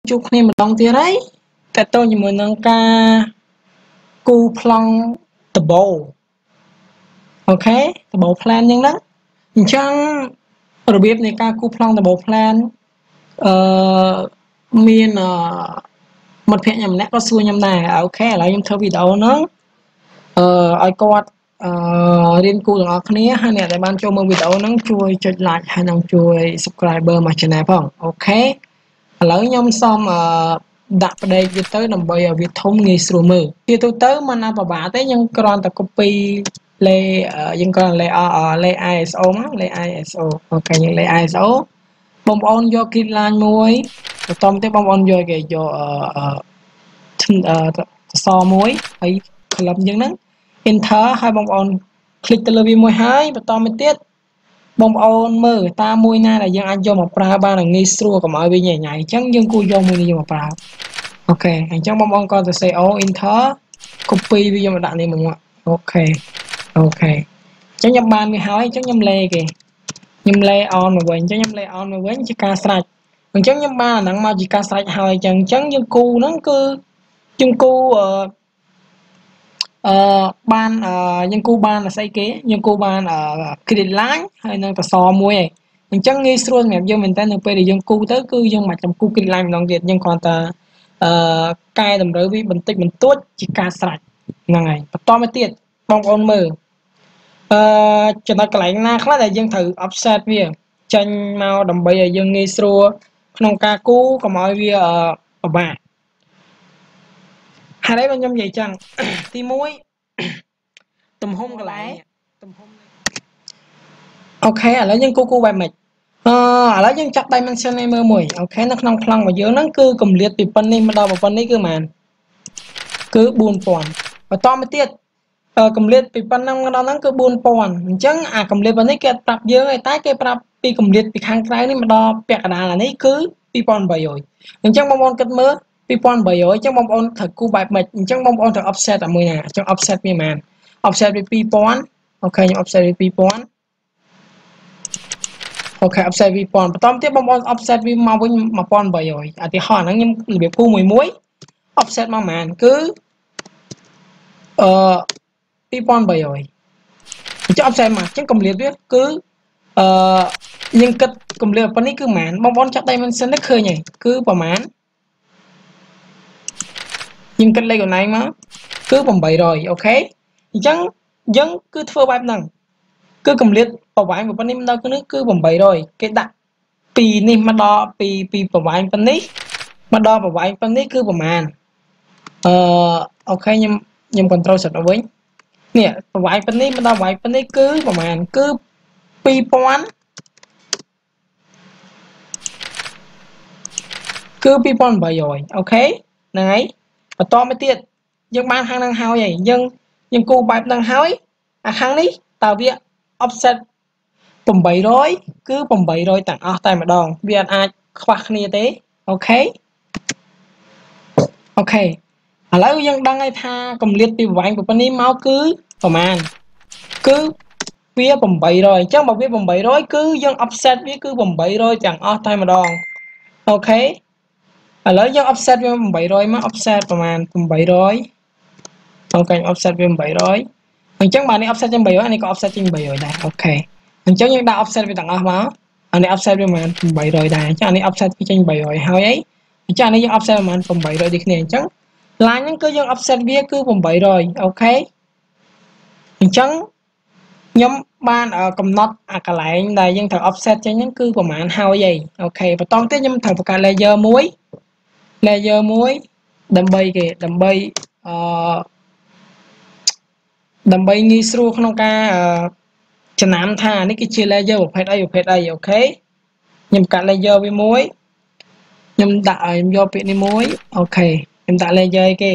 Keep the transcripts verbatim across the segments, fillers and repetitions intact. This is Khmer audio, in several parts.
ជួបគ្នាម្ដងទៀតហើយតើតើជាមួយនឹងការគូប្លង់ដបូអូខេដបូ plan អញ្ចឹងណាអញ្ចឹងរបៀបនៃការគូប្លង់ដបូ plan អឺមានអឺមិត្តភក្តិខ្ញុំម្នាក់គាត់សួរខ្ញុំដែរអូខេឥឡូវខ្ញុំធ្វើវីដេអូហ្នឹងអឺឲ្យគាត់អឺរៀនគូទាំងអស់គ្នាហើយអ្នកដែលបានចូលមើលវីដេអូហ្នឹងជួយចុច like ហើយនឹងជួយ subscriber មក channel ផងអូខេឥឡូវខ្ញុំសូមអឺដាក់ផ្ដេកវាទៅដើម្បីឲ្យវាធំងាយស្រួលមើលជាទូទៅមិនណាពិបាកទេយើងគ្រាន់តែ copy លេយើងគ្រាន់តែលេលេ ไอ เอส โอ មកលេ ไอ เอส โอ អូខេយើងលេ ไอ เอส โอ បងប្អូនយក grid line មួយបន្តទៅបងប្អូនយកគេយកអឺអឺសមួយហើយ column អញ្ចឹងហ្នឹង enter ហើយបងប្អូន click ទៅលើវាមួយហើយបន្តមកទៀតបងប្អូនមើលតើមួយណាដែលយើងអាចយកមកប្រើបានងាយស្រួលកុំឲ្យវាញ៉ៃញ៉ៃអញ្ចឹងយើងគួរយកមួយនេះយកមកប្រើអូខេអញ្ចឹងបងប្អូនក៏ទៅ say oh enter copy វាយកមកដាក់នេះមកអូខេអូខេអញ្ចឹងខ្ញុំបានវាហើយអញ្ចឹងខ្ញុំលេគេខ្ញុំលេ on មកវិញអញ្ចឹងខ្ញុំលេ on មកវិញជាការស្រេចអញ្ចឹងខ្ញុំបានអាហ្នឹងមកជាការស្រេចហើយអញ្ចឹងអញ្ចឹងយើងគូហ្នឹងគឺយើងគូអឺអឺបានអឺយើងគូបានស្អីគេយើងគូបានអឺ grid line ហើយនឹងតសមួយឯងអញ្ចឹងងាយស្រួលសម្រាប់យើងមែនតើនៅពេលដែលយើងគូទៅគឺយើងមិនចាំគូ grid line ម្ដងទៀតយើងគ្រាន់តែអឺកែតម្រូវវាបន្តិចបន្តួចជាការស្រេចហ្នឹងហើយបន្តមកទៀតបងប្អូនមើលអឺចំណុចកន្លែងណាខ្លះដែលយើងត្រូវ offset វាចេញមកដើម្បីឲ្យយើងងាយស្រួលក្នុងការគូកុំឲ្យវាពិបាកហើយខ្ញុំនិយាយចឹងទីមួយទំហំកន្លែងទំហំអូខេឥឡូវយើងគូគូបែបម៉េចអឺឥឡូវយើងចាប់ dimension នេះមើលមួយអូខេនៅក្នុងប្លង់របស់យើងហ្នឹងគឺកម្រិតពីប៉ុណ្នេះមកដល់ប៉ុណ្នេះគឺប៉ុន្មានគឺ bốn nghìnបន្តមកទៀតកម្រិតពីប៉ុណ្ណឹងមកដល់ហ្នឹងគឺ bốn nghìnអញ្ចឹងអាកម្រិតប៉ុណ្នេះគេប្រាប់យើងឯតែគេប្រាប់ពីកម្រិតពីខាងក្រៅនេះមកដល់ពាក់កណ្ដាលអានេះគឺ ពីរពាន់800អញ្ចឹងបងប្អូនគិតមើលពីរពាន់800អញ្ចឹងបងប្អូនត្រូវគូបែបម៉េចអញ្ចឹងបងប្អូនត្រូវ offset តែមួយណាអញ្ចឹង offset វាប៉ុន្មាន offset វាពីរពាន់អូខេខ្ញុំ offset វាពីរពាន់អូខេ offset ពីរពាន់បន្តទៀតបងប្អូន offset វាមកវិញmột nghìn bảy trămឧទាហរណ៍ហ្នឹងខ្ញុំរបៀបគូមួយមួយ offset មកប៉ុន្មានគឺអឺពីរពាន់800អញ្ចឹង offset មកអញ្ចឹងកម្រិតវាគឺអឺយើងគិតកម្រិតប៉ុណ្នេះគឺប៉ុន្មានបងប្អូនចាប់ dimension នេះឃើញហើយគឺប្រហែលយើងគិតលេខកន្លែងមកគឺ800អូខេអញ្ចឹងយើងគឺធ្វើបែបហ្នឹងគឺកម្រិតប្រវែងប៉ុណ្នេះមកដល់នេះគឺ800គេដាក់ពីនេះមកដល់ពីពីប្រវែងប៉ុណ្នេះមកដល់ប្រវែងប៉ុណ្នេះគឺប្រហែលអឺអូខេខ្ញុំខ្ញុំ control set មកវិញនេះប្រវែងប៉ុណ្នេះមកដល់ប្រវែងប៉ុណ្នេះគឺប្រហែលគឺពីរពាន់គឺពីរពាន់800អូខេហ្នឹងហើយបន្តមកទៀតយើងបានខាងហ្នឹងហើយហើយយើងយើងគូបែបហ្នឹងហើយអាខាងនេះតើវា offset 800គឺ800ទាំងអស់តែម្ដងវាអាចខ្វះគ្នាទេអូខេអូខេឥឡូវយើងដឹងហើយថាកម្រិតពីប្រវែងប៉ុណ្នេះមកគឺប្រហែលគឺវា800អញ្ចឹងបើវា800គឺយើង offset វាគឺ800ទាំងអស់តែម្ដងអូខេឥឡូវយើង offset វា800មក offset ប្រហែល800អូខេ offset វា800អញ្ចឹងបើនេះ offset ជាង800អានេះក៏ offset ជាង800ដែរអូខេអញ្ចឹងយើងដាក់ offset វាទាំងអស់មកអានេះ offset វាប្រហែល800ដែរអញ្ចឹងអានេះ offset វាចេញ800ហើយអញ្ចឹងអានេះយើង offset ប្រហែល800ដូចគ្នាអញ្ចឹង line ហ្នឹងគឺយើង offset វាគឺ800អូខេអញ្ចឹងខ្ញុំបានកំណត់អាកន្លែងដែលយើងត្រូវ offset ចេញហ្នឹងគឺប្រហែលហើយអូខេបន្តទៀតខ្ញុំត្រូវបង្កើត layer មួយ layer មួយដើម្បីគេដើម្បីអឺដើម្បីងាយស្រួលក្នុងការចំណាំថានេះគឺជា layer ប្រភេទអីប្រភេទអីអូខេខ្ញុំកាត់ layer វាមួយខ្ញុំដាក់ខ្ញុំយកពាក្យនេះមួយអូខេខ្ញុំដាក់ layer អីគេ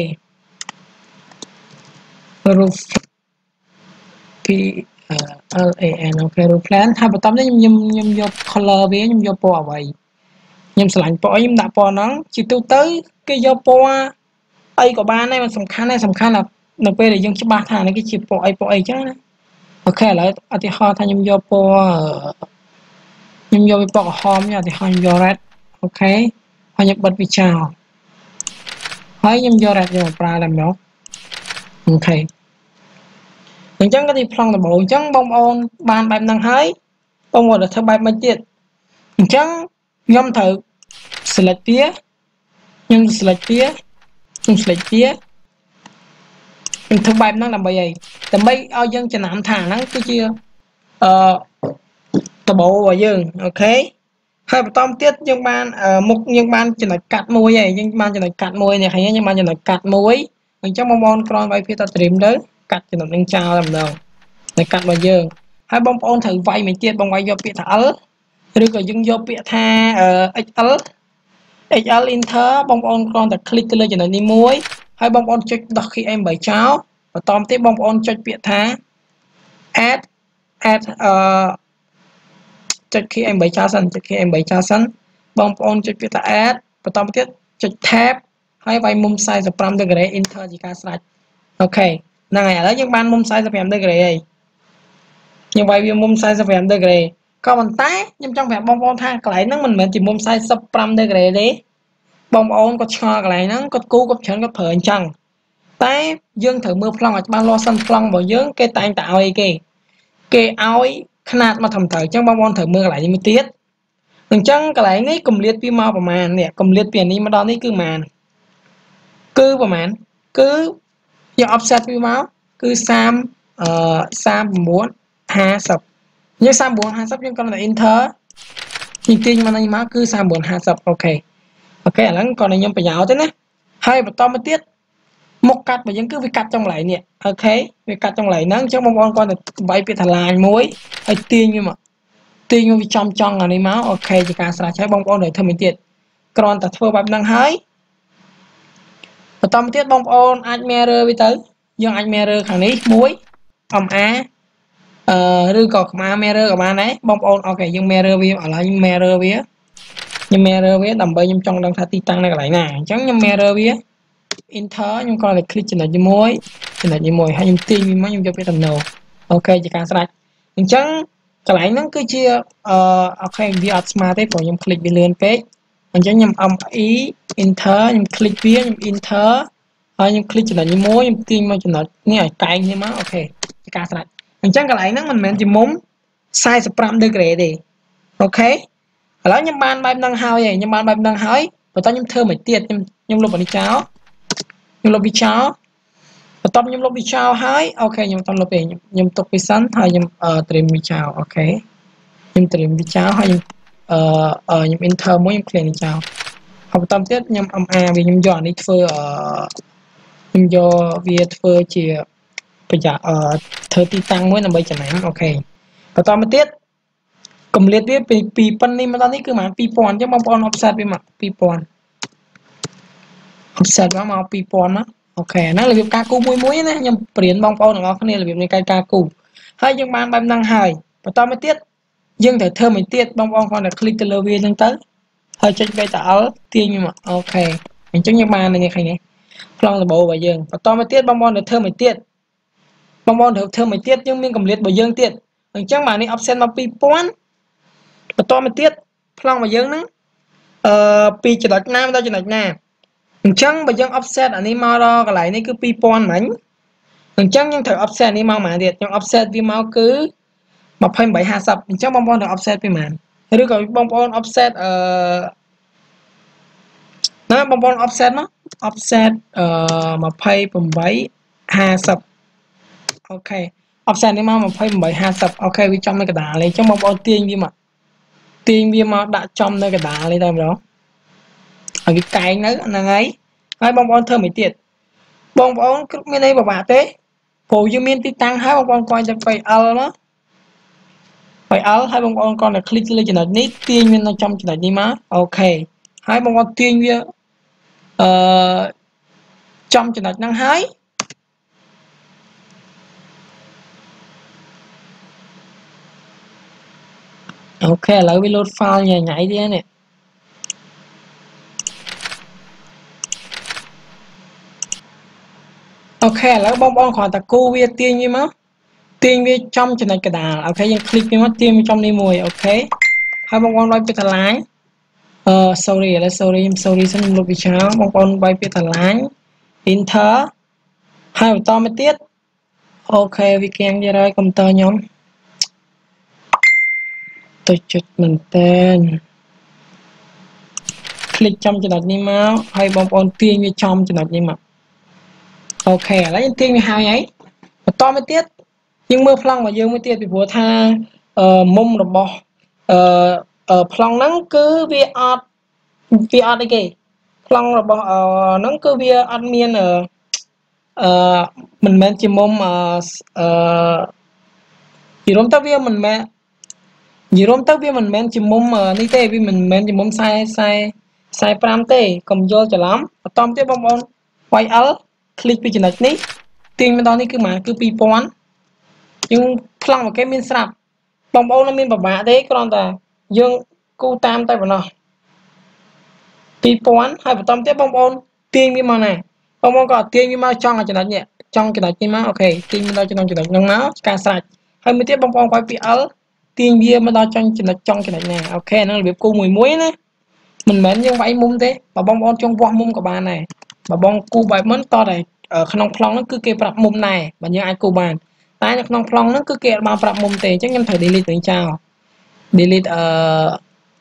roof p l a n អូខេ roof plan ហើយបន្តនេះខ្ញុំខ្ញុំយក color វាខ្ញុំយកពណ៌អ្វីខ្ញុំឆ្លាញ់ពណ៌ខ្ញុំដាក់ពណ៌ហ្នឹងជាទូទៅគេយកពណ៌អីក៏បានដែរมันសំខាន់ដែរសំខាន់នៅពេលដែលយើងច្បាស់ថានេះគឺជាពណ៌អីពណ៌អីចឹងណាអូខេឥឡូវឧទាហរណ៍ថាខ្ញុំយកពណ៌ខ្ញុំយកពណ៌ក្រហមឧទាហរណ៍ខ្ញុំយក red អូខេហហើយខ្ញុំបិទវាចោលហើយខ្ញុំយក red យកមកប្រើតែម្ដងអូខេអញ្ចឹងក៏ទីប្លង់ដំបូងអញ្ចឹងបងប្អូនបានបែបហ្នឹងហើយបងប្អូនធ្វើបែបមិនទៀតអញ្ចឹងខ្ញុំត្រូវ select វាខ្ញុំ select វាខ្ញុំ select វាខ្ញុំធ្វើបែបហ្នឹងដើម្បីអីដើម្បីឲ្យយើងចំណាំថាហ្នឹងគឺជាអឺដបរបស់យើងអូខេហើយបន្តទៀតយើងបានមុខយើងបានចំណុចកាត់មួយហើយយើងបានចំណុចកាត់មួយនេះឃើញយើងបានចំណុចកាត់មួយអញ្ចឹងបងប្អូនគ្រាន់វាយវាទៅ trim ទៅកាត់ចំណុចនឹងចោលតែម្ដងតែកាត់របស់យើងហើយបងប្អូនត្រូវវាយមួយទៀតបងវាយយកពាក្យថា L ឬក៏យើងយកពាក្យថា เอ็กซ์ แอล เอ็กซ์ แอล enter បងប្អូនគ្រាន់តែ click ទៅលើចំណុចនេះមួយហើយបងប្អូនចុចដោះ key เอ็ม แปด ចោលបន្តទៀតបងប្អូនចុចពាក្យថា add add អឺចុច key เอ็ม แปด ចោលសិនចុច key เอ็ม แปด ចោលសិនបងប្អូនចុចពាក្យថា add បន្តទៀតចុច tab ហើយវាយមុំสี่สิบห้า degree enter ជាការស្រេចអូខេហ្នឹងហើយឥឡូវយើងបានមុំสี่สิบห้า degree ហើយយើងវាយវាមុំสี่สิบห้า degree ក៏ប៉ុន្តែខ្ញុំចង់ប្រាប់បងប្អូនថាកន្លែងហ្នឹងមិនមែនជាមុំสี่สิบห้า degree ទេបងប្អូនគាត់ឆ្ងល់កន្លែងហ្នឹងគាត់គូគាត់ច្រើនគាត់ប្រើអញ្ចឹងតែយើងត្រូវមើលប្លង់ឲ្យច្បាស់លាស់សិនប្លង់របស់យើងគេតែងតែឲ្យគេគេឲ្យຂະຫນາດមកត្រឹមត្រូវអញ្ចឹងបងប្អូនត្រូវមើលកន្លែងនេះមួយទៀតអញ្ចឹងកន្លែងនេះគម្លាតពីមកប្រមាណនេះគម្លាតពីនេះមកដល់នេះគឺប្រមាណគឺប្រមាណគឺយក offset ពីមកគឺ30អឺสามสิบเก้า ห้าสิบយើងสามสิบเก้า ห้าสิบយើងគ្រាន់តែ enter នេះទាញមកនេះមកគឺสามสิบเก้า ห้าสิบអូខេអូខេឥឡូវគាត់ឲ្យខ្ញុំប្រយោជន៍ទេណាហើយបន្តមកទៀតមុខកាត់របស់យើងគឺវាកាត់ចុងកន្លែងនេះអូខេវាកាត់ចុងកន្លែងហ្នឹងអញ្ចឹងបងប្អូនគាត់ទៅវាយពាក្យថា line មួយហើយទាញវាមកទាញវាចំចង់អានេះមកអូខេជាការស្រេចហើយបងប្អូនត្រូវធ្វើមួយទៀតគ្រាន់តែធ្វើបែបហ្នឹងហើយបន្តមកទៀតបងប្អូនអាច mirror វាទៅយើងអាច mirror ខាងនេះមួយ com a អឺឬក៏កម្មា mirror ក៏បានដែរបងប្អូនអូខេយើង mirror វាឥឡូវខ្ញុំ mirror វាខ្ញុំ mirror វាដើម្បីខ្ញុំចង់ដឹងថាទីតាំងនៅកន្លែងណាអញ្ចឹងខ្ញុំ mirror វា enter ខ្ញុំគ្រាន់តែ click ចំណុចមួយចំណុចមួយហើយខ្ញុំទាញវាមកខ្ញុំយកវាទៅ no អូខេជាការស្រេចអញ្ចឹងកន្លែងហ្នឹងគឺជាអឺអូខេវាអត់ស្មើទេព្រោះខ្ញុំ click វាលឿនពេកអញ្ចឹងខ្ញុំ e enter ខ្ញុំ click វាខ្ញុំ enter ហើយខ្ញុំ click ចំណុចនេះមួយខ្ញុំទាញមកចំណុចនេះឲ្យកែងនេះមកអូខេជាការស្រេចអញ្ចឹងកន្លែងហ្នឹងមិនមែនជាមុំสี่สิบห้า degree ទេអូខេឥឡូវខ្ញុំបានបែបហ្នឹងហើយខ្ញុំបានបែបហ្នឹងហើយបន្តខ្ញុំធ្វើមួយទៀតខ្ញុំខ្ញុំលុបអានេះចោលខ្ញុំលុបវាចោលបន្ទាប់ខ្ញុំលុបវាចោលហើយអូខេខ្ញុំតាមលុបទេខ្ញុំទុកវាសិនហើយខ្ញុំត្រៀមវាចោលអូខេខ្ញុំត្រៀមវាចោលហើយខ្ញុំអឺខ្ញុំ enter មួយខ្ញុំ clear នេះចោលហើយបន្តទៀតខ្ញុំ ma វាខ្ញុំយកអានេះធ្វើអឺខ្ញុំយកវាធ្វើជាប្រយ៉ាអឺធ្វើទីតាំងមួយដើម្បីចំណាំអូខេបន្តមកទៀតកម្រិតវាពីពីប៉ុណ្នេះមកដល់នេះគឺប្រហែលពីរពាន់អញ្ចឹងបងប្អូន offset វាមកពីរពាន់ offset មកមកពីរពាន់ណាអូខេហ្នឹងរបៀបការគូមួយមួយណាខ្ញុំប្រៀនបងប្អូនទាំងអស់គ្នារបៀបនៃការការគូហើយយើងបានបែបហ្នឹងហើយបន្តមកទៀតយើងត្រូវធ្វើមួយទៀតបងប្អូនគ្រាន់តែ click ទៅលើវាហ្នឹងទៅហើយចុច Ctrl ទាញវាមកអូខេអញ្ចឹងយើងបាននេះឃើញទេប្លង់ដំបូងរបស់យើងបន្តមកទៀតបងប្អូនត្រូវធ្វើមួយទៀតបងប្អូនត្រូវធ្វើមួយទៀតយើងមានកម្រិតរបស់យើងទៀតអញ្ចឹងបាននេះ offset មកពីរពាន់បន្តមកទៀតប្លង់របស់យើងហ្នឹងអឺពីចំណុចណាដល់ចំណុចណាអញ្ចឹងបើយើង offset អានេះមកដល់កន្លែងនេះគឺពីរពាន់ហ្មងអញ្ចឹងយើងត្រូវ offset នេះមកហ្មងទៀតខ្ញុំ offset វាមកគឺยี่สิบแปด ห้าสิบអញ្ចឹងបងប្អូនត្រូវ offset ពីហ្មងឬក៏បងប្អូន offset អឺណាបងប្អូន offset មក offset អឺยี่สิบแปด ห้าสิบអូខេ offset នេះមកยี่สิบแปด ห้าสิบអូខេវាចំនៅកណ្ដាលនេះអញ្ចឹងបងប្អូនទាញវាមកទាញវាមកដាក់ចំនៅកណ្ដាលនេះតែម្ដងឲ្យវាកែងនៅហ្នឹងហើយហើយបងប្អូនធ្វើមួយទៀតបងប្អូនគ្រប់មានអីពិបាកទេព្រោះយើងមានទីតាំងហើយបងប្អូនគាត់ទៅ L ណា L ហើយបងប្អូនគាត់ទៅ click លើចំណុចនេះទាញវានៅចំចំណុចនេះមកអូខេហើយបងប្អូនទាញវាអឺចំចំណុចហ្នឹងហើយអូខេឥឡូវវា load file ញ៉ៃញ៉ៃទៀតនេះអូខេឥឡូវបងប្អូនគ្រាន់តែគូវាទាញវាមកទាញវាចំចំណុចកណ្ដាលអូខេយើង click វាមកទាញវាចំនេះមួយអូខេហើយបងប្អូនឲ្យពីកន្លែង Uh, sorry, là sorry, em sorry xin em lục bị cháo, bong bóng bay phía thẳng lánh, enter, hai bật to mới tiết, ok, vì kèm ra rồi, cầm tờ nhóm, tôi chụp mình tên, click trong cho đặt đi máu, hay bong bóng tiên như trong cho đặt đi máu, ok, lấy những tiên như hai ấy, bật to mới tiết, nhưng mưa phong mà dương mới tiết bị bùa tha, uh, mông rồi bò, uh, uh, phong nắng cứ vì ọt, vì ọt đây kì, phong rồi bò, uh, nắng cứ vì admin ở uh, mình men chỉ mong uh, uh, chỉ rôm tao biết mình men chỉ rôm tao biết mình men chỉ mong uh, ní tê vì mình men chỉ mong sai sai sai pram tê cầm vô cho lắm tom tê bong bong quay ớ click bị chỉnh ní tiền mình đó ní cứ mà cứ pi pon nhưng phong một cái miên sạp bong bong nó miên bả bả thế còn ta dương cu tam tay vào nó pi pon hay vào tom tê bong bong tiền như mà này bong bong có tiền như mà trong là chỉnh nhẹ trong cái này mà ok tiền mình đó cho nó chỉnh nâng máu ca sạch hay mới tiếp bong bong quay pi ớ tiền bia mà đó trong chỉnh trong cái này nè ok nó là việc cu mùi muối nè mình mến nhưng vậy mum thế mà bong bong trong vỏ mum của bạn này mà bong cu bài mến to này ở khăn phong nó cứ kê bạc mum này mà như ai cu bàn tay nó khăn phong nó cứ kê bao bạc mum tề chắc nhầm thời delete tiếng chào delete ờ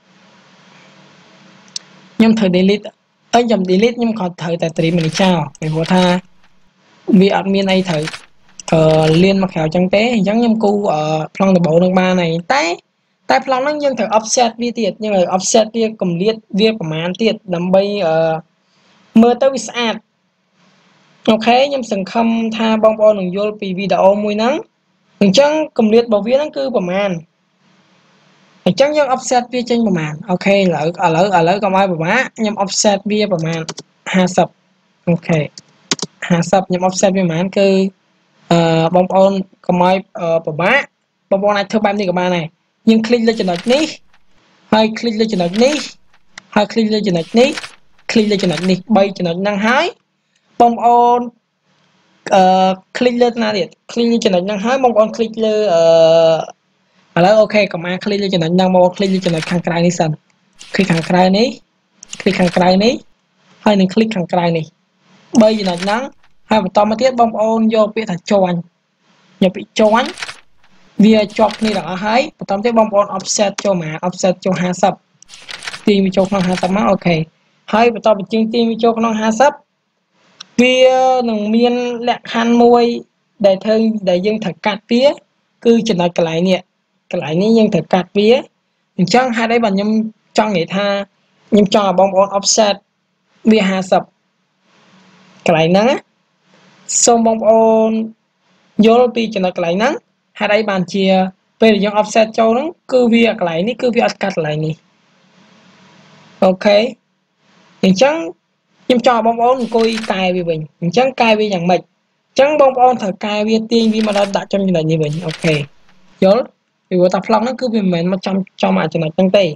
nhầm thời delete ấy nhầm delete nhưng còn thời tại stream mình chào mình vô tha vì admin này thời ờ liên mặc khéo chẳng tế giống nhầm cu ở phong từ bộ đường ba này tay tay phong nó nhưng thử offset vi tiệt nhưng mà offset vi cầm liệt vi của màn tiệt nằm bay ờ mưa tới vi sát ok nhưng sừng khăm tha bong bong đừng vô vì video mùi nắng đừng chăng cầm liệt bảo viết nó cứ của màn chẳng nhưng offset vi trên của màn ok lỡ ở lỡ ở lỡ còn ai của má nhưng offset vi của màn hai sập ok hai sập nhưng offset vi màn cứ uh, bong bóng còn ai của má bong bóng này thưa bạn đi của bạn này nhưng click lên trên này ní hay click lên trên này ní hay click lên trên này ní click lên trên này ní bay trên này năng hái bong bóng uh, click lên nào đi click lên trên này năng hái bong bóng click lên uh, à là ok còn ai click lên trên này năng bong click lên trên này khang cài ní sân click khang cài ní click khang cài ní hay nên click khang cài ní bay trên này năng hay một tóm tiếp bong bóng vô bị thật tròn nhập bị tròn vì chọc này đã hay một tóm tiếp bong bóng offset cho mà offset cho hai sập tìm cho con hai sập má ok hay một tóm bị chinh tìm cho con hai sập vì nông miên lẹ khăn môi để thân để dân thật cắt phía cứ chỉ nói cái lại nè cái lại ní dân thật cắt phía chẳng hai đấy bạn nhâm trong nghệ tha nhâm cho bong bóng offset vì hai sập cái lại nắng xong bong bóng vô pi cho nó cái lại nắng hai đây bàn chia về dùng offset cho nó cứ việc lại ní cứ việc cắt lại ní ok thì chẳng nhưng cho bong bóng coi cài vì mình mình chẳng cài vìอย่างmệt chẳng bong bóng thật cài vì tiên vì mà nó đặt trong như này như vậy ok vô vì của tập long nó cứ vì mình mà trong cho mà cho nó tăng tê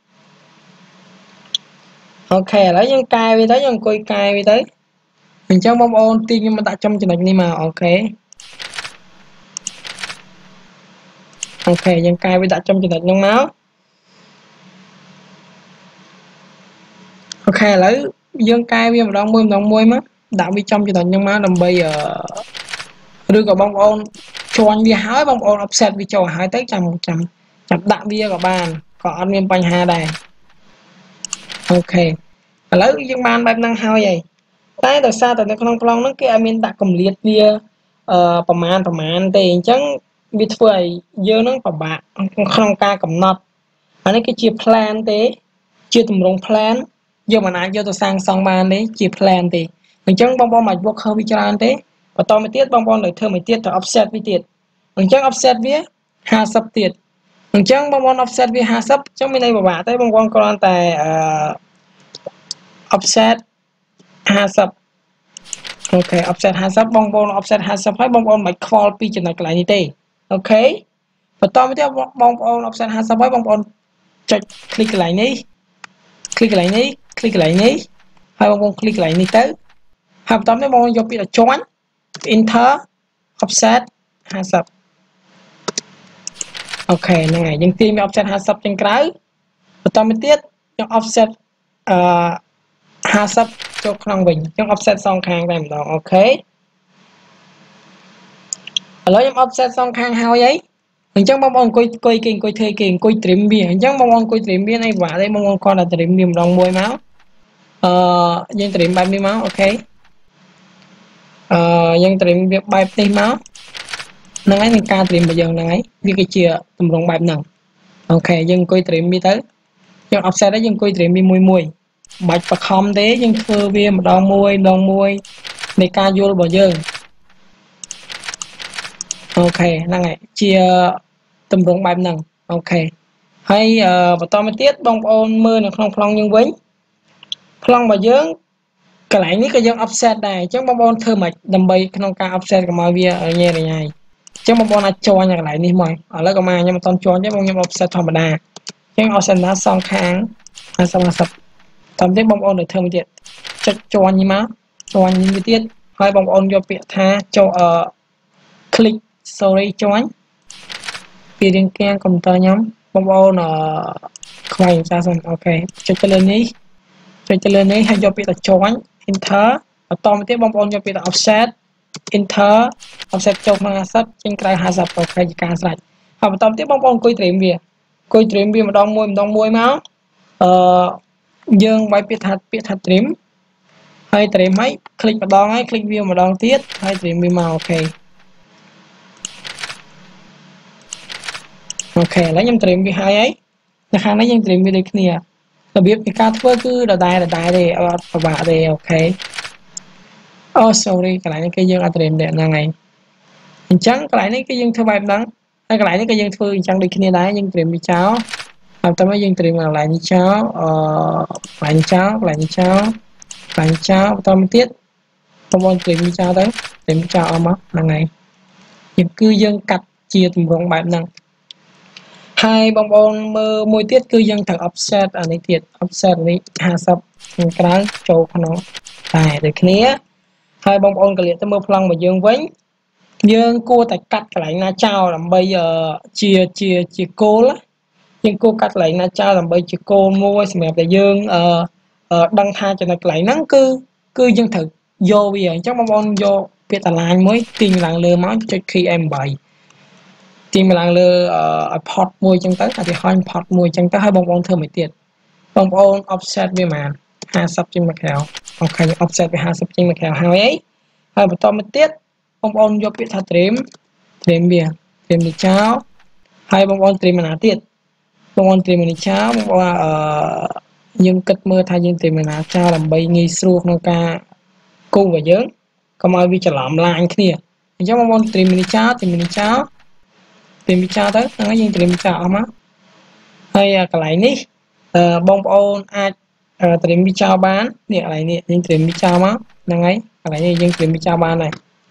ok lấy những cài vì tới những coi cài vì tới mình chẳng bong bóng tiên nhưng mà đặt trong cho nó như mà ok ok những cài vì đặt trong cho nó trong máu ok lấy dương cài vì một đồng môi một đồng môi mất đạo vi trong cho nó trong máu làm bây giờ đưa cả bong bóng cho anh đi hái bong bóng offset vì cho hái tới trăm trăm trăm đạn bia của bạn có ăn miếng bánh hà đây ok lấy những bạn bạn năng hao vậy tại tại sao tại nó không phong nó kia miếng đã cầm liệt bia ờประมาณประมาณแต่chẳng vì thôi giờ nó bảo bạn không ca cầm nọt anh ấy cái chia plan thế chia tầm rong plan giờ mà ai giờ tôi sang xong bàn đấy chia plan thì mình chẳng bong bóng mạch vô khơi bị tràn thế và to mới tiết bong bóng để thơ mới tiết thở offset với tiết mình chẳng offset với hai sắp tiết mình chẳng bong bóng offset với hai sắp chẳng bên đây bảo bà tới bong bóng còn tại uh, offset hai sắp ok offset hai sắp bong bóng offset hai sắp hay bong bóng mạch call pi trên này lại như thế ok và to mới tiết bong bóng offset hai sắp với bong bóng chạy click lại ní click lại ní click lại ní hay bong bóng click lại ní tới hai tóm cái bong vô bị là chọn enter offset hai sập ok này nhưng tiên offset hai sập trên cái và tóm tiết យើង offset អឺห้าสิบចូលក្នុងវិញយើង offset សងខាងតែម្ដងអូខេឥឡូវខ្ញុំ offset សងខាងហើយអីអញ្ចឹងបងប្អូនអង្គុយអង្គុយគេអង្គុយធ្វើគេអង្គុយ trim វាអញ្ចឹងបងប្អូនអង្គុយ trim វាអីបាក់ទេបងប្អូនគាត់តែ trim វាម្ដងមួយមកអឺយើង trim បែបនេះមកអូខេអឺយើង trim វាបែបនេះមកហ្នឹងហើយនឹងការ trim របស់យើងហ្នឹងហើយវាគឺជាទម្រង់បែបហ្នឹងអូខេយើងអង្គុយ trim វាទៅយើង offset ហើយយើងអង្គុយ trim វាមួយមួយបាច់បខំទេយើងធ្វើវាម្ដងមួយម្ដងមួយនៃការយល់របស់យើងអូខេហ្នឹងហើយជាទម្រង់បែបហ្នឹងអូខេហើយបន្តមកទៀតបងប្អូនមើលនៅក្នុងប្លង់យើងវិញប្លង់របស់យើងកន្លែងនេះក៏យើង offset ដែរអញ្ចឹងបងប្អូនធ្វើម៉េចដើម្បីក្នុងការ offset កុំឲ្យវាញ៉ែរញ៉ៃអញ្ចឹងបងប្អូនអាចចូលកន្លែងនេះមកឥឡូវក៏មកខ្ញុំមិនតន់ចូលទេបងខ្ញុំ offset ធម្មតាអញ្ចឹង offset ណាសងខាងห้าสิบ ห้าสิบតាមទៀតបងប្អូនទៅធ្វើមួយទៀតចុចជាន់នេះមកជាន់នេះមួយទៀតហើយបងប្អូនយកពាក្យថាចូលអឺ click sorry ជាន់ពីរៀងកាំងកុំព្យូទ័រខ្ញុំបងប្អូនអឺខ្វែងចាស់សិនអូខេចុចទៅលើនេះចុចទៅលើនេះហើយយកពាក្យថាជាន់ enter បន្តមកទៀតបងប្អូនយកពាក្យថា offset enter offset ចូលក្នុងห้าสิบចេញក្រៅห้าสิบអូខេជាការស្រេចហើយបន្តមកទៀតបងប្អូនអង្គុយ trim វាអង្គុយ trim វាម្ដងមួយម្ដងមួយមកអឺយើងវាយពាក្យថាពាក្យថា trim ហើយ trim ហើយ click ម្ដងហើយ click វាម្ដងទៀតហើយ trim វាមកអូខេអូខេឥឡូវខ្ញុំ trim វាហើយហើយនៅខាងនេះយើង trim វាដូចគ្នារបៀបនៃការធ្វើគឺដដែលដដែលទេអត់ពិបាកទេអូខេអូ sorry កន្លែងនេះគឺយើងអត់ trim ទេហ្នឹងហើយអញ្ចឹងកន្លែងនេះគឺយើងធ្វើបែបហ្នឹងហើយកន្លែងនេះក៏យើងធ្វើអញ្ចឹងដូចគ្នាដែរយើង trim វាចោលហើយតើមកយើង trim កន្លែងនេះចោលអឺកន្លែងចោលកន្លែងនេះចោលកន្លែងចោលបន្តមកទៀតបងប្អូន trim វាចោលទៅ trim ចោលអស់មកហ្នឹងហើយយើងគឺយើងកាត់ជាទម្រង់បែបហ្នឹងហើយបងប្អូនមើលមួយទៀតគឺយើងត្រូវ offset អានេះទៀត offset នេះห้าสิบខាងក្រៅចូលក្នុងតែដូចគ្នាហើយបងប្អូនកលៀកទៅមើលប្លង់របស់យើងវិញយើងគួរតែកាត់កន្លែងណាចោលដើម្បីជាជាជាគោលយើងគួរកាត់កន្លែងណាចោលដើម្បីជាគោលមួយសម្រាប់តែយើងអឺដឹងថាចំណុចកន្លែងហ្នឹងគឺគឺយើងត្រូវយកវាអញ្ចឹងបងប្អូនយកពាក្យតាឡាញមួយទាញឡើងលើមកចុច key เอ็ม แปดទាញឡើងលើឲ្យ pot មួយអញ្ចឹងទៅអាទីហោញ pot មួយអញ្ចឹងទៅហើយបងប្អូនធ្វើមួយទៀតបងប្អូន offset វាប៉ុន្មានห้าสิบចេញមកក្រៅអូខេ offset វាห้าสิบចេញមកក្រៅហើយអីហើយបន្តមកទៀតបងប្អូនយកពាក្យថា trim trim វា trim នេះចោលហើយបងប្អូន trim ណាទៀតបងប្អូន trim នេះចោលបងប្អូនអឺយើងគិតមើលថាយើង trim ណាចោលដើម្បីងាយស្រួលក្នុងការគូរបស់យើងកុំឲ្យវាច្រឡំឡាញគ្នាអញ្ចឹងបងប្អូន trim នេះចោល trim នេះចោល trim វាចោលទៅហ្នឹងហើយយើង trim ចោលអស់មកហើយកន្លែងនេះអឺបងប្អូនអាច trim វាចោលបាននេះកន្លែងនេះយើង trim វាចោលមកហ្នឹងហើយកន្លែងនេះយើង trim វាចោលបានដែរ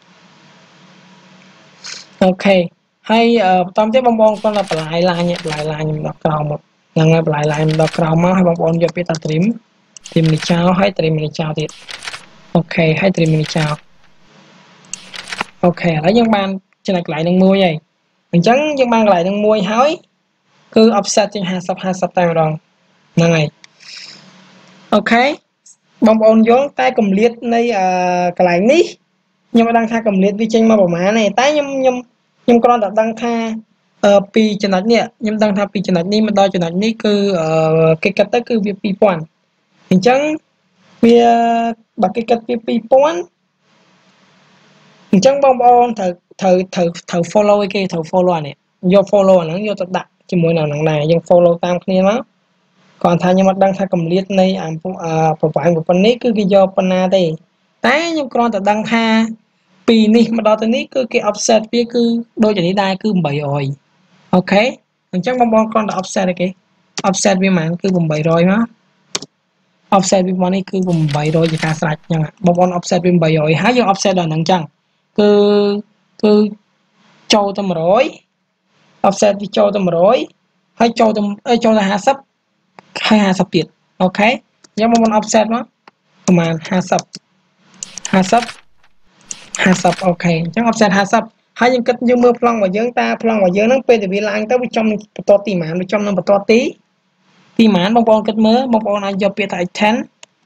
អូខេហើយបន្តទៀតបងប្អូនគាត់បន្លាយឡាញបន្លាយឡាញដល់ក្រោមមកហ្នឹងហើយបន្លាយឡាញដល់ក្រោមមកហើយបងប្អូនយកពាក្យថា trim trim នេះចោលហើយ trim នេះចោលទៀតអូខេហើយ trim នេះចោលអូខេឥឡូវយើងបានចំណុចកន្លែងហ្នឹងមួយហើយអញ្ចឹងយើងបានកន្លែងហ្នឹងមួយហើយគឺ offset ជាងห้าสิบ ห้าสิบតែម្ដងហ្នឹងហើយអូខេបងប្អូនយល់តែកម្រិតនៃកន្លែងនេះខ្ញុំមិនដឹងថាកម្រិតវាចេញមកប្រហែលទេតែខ្ញុំខ្ញុំខ្ញុំគ្រាន់តែដឹងថាពីចំណុចនេះខ្ញុំដឹងថាពីចំណុចនេះមកដល់ចំណុចនេះគឺគេគិតទៅគឺវាពីរពាន់អញ្ចឹងវាបើគេគិតពីពីរពាន់អញ្ចឹងបងប្អូនត្រូវត្រូវត្រូវត្រូវ follow គេត្រូវ follow អានេះយក follow អាហ្នឹងយកទៅដាក់ជាមួយនៅហ្នឹងដែរយើង follow តាមគ្នាមកគាត់ថាខ្ញុំអត់ដឹងថាកម្រិតនៃអាប្រវែងប៉ុណ្ណេះគឺគេយកប៉ុណ្ណាទេតែខ្ញុំគ្រាន់តែដឹងថាពីនេះមកដល់ទៅនេះគឺគេ offset វាគឺដូចនេះដែរគឺแปดร้อยអូខេអញ្ចឹងបងប្អូនគ្រាន់តែ offset ទេគេ offset វាហ្មងគឺแปดร้อยមក offset វាមកនេះគឺแปดร้อยជាការស្រេចអញ្ចឹងបងប្អូន offset វាแปดร้อยហើយយើង offset ដល់ហ្នឹងអញ្ចឹងគឺគឺចូលទៅmột trăm offset វាចូលទៅmột trămហើយចូលទៅចូលទៅห้าสิบហើយห้าสิบទៀតអូខេអញ្ចឹងបងប្អូន offset មកប្រហែលห้าสิบ ห้าสิบ ห้าสิบអូខេអញ្ចឹង offset ห้าสิบហើយយើងគិតយើងមើលប្លង់របស់យើងតើប្លង់របស់យើងហ្នឹងពេលដែលវាឡើងទៅវាចំបន្តទីប៉ុន្មានវាចំនឹងបន្តទីពីម៉ានបងប្អូនគិតមើលបងប្អូនអាចយកពាក្យថា ten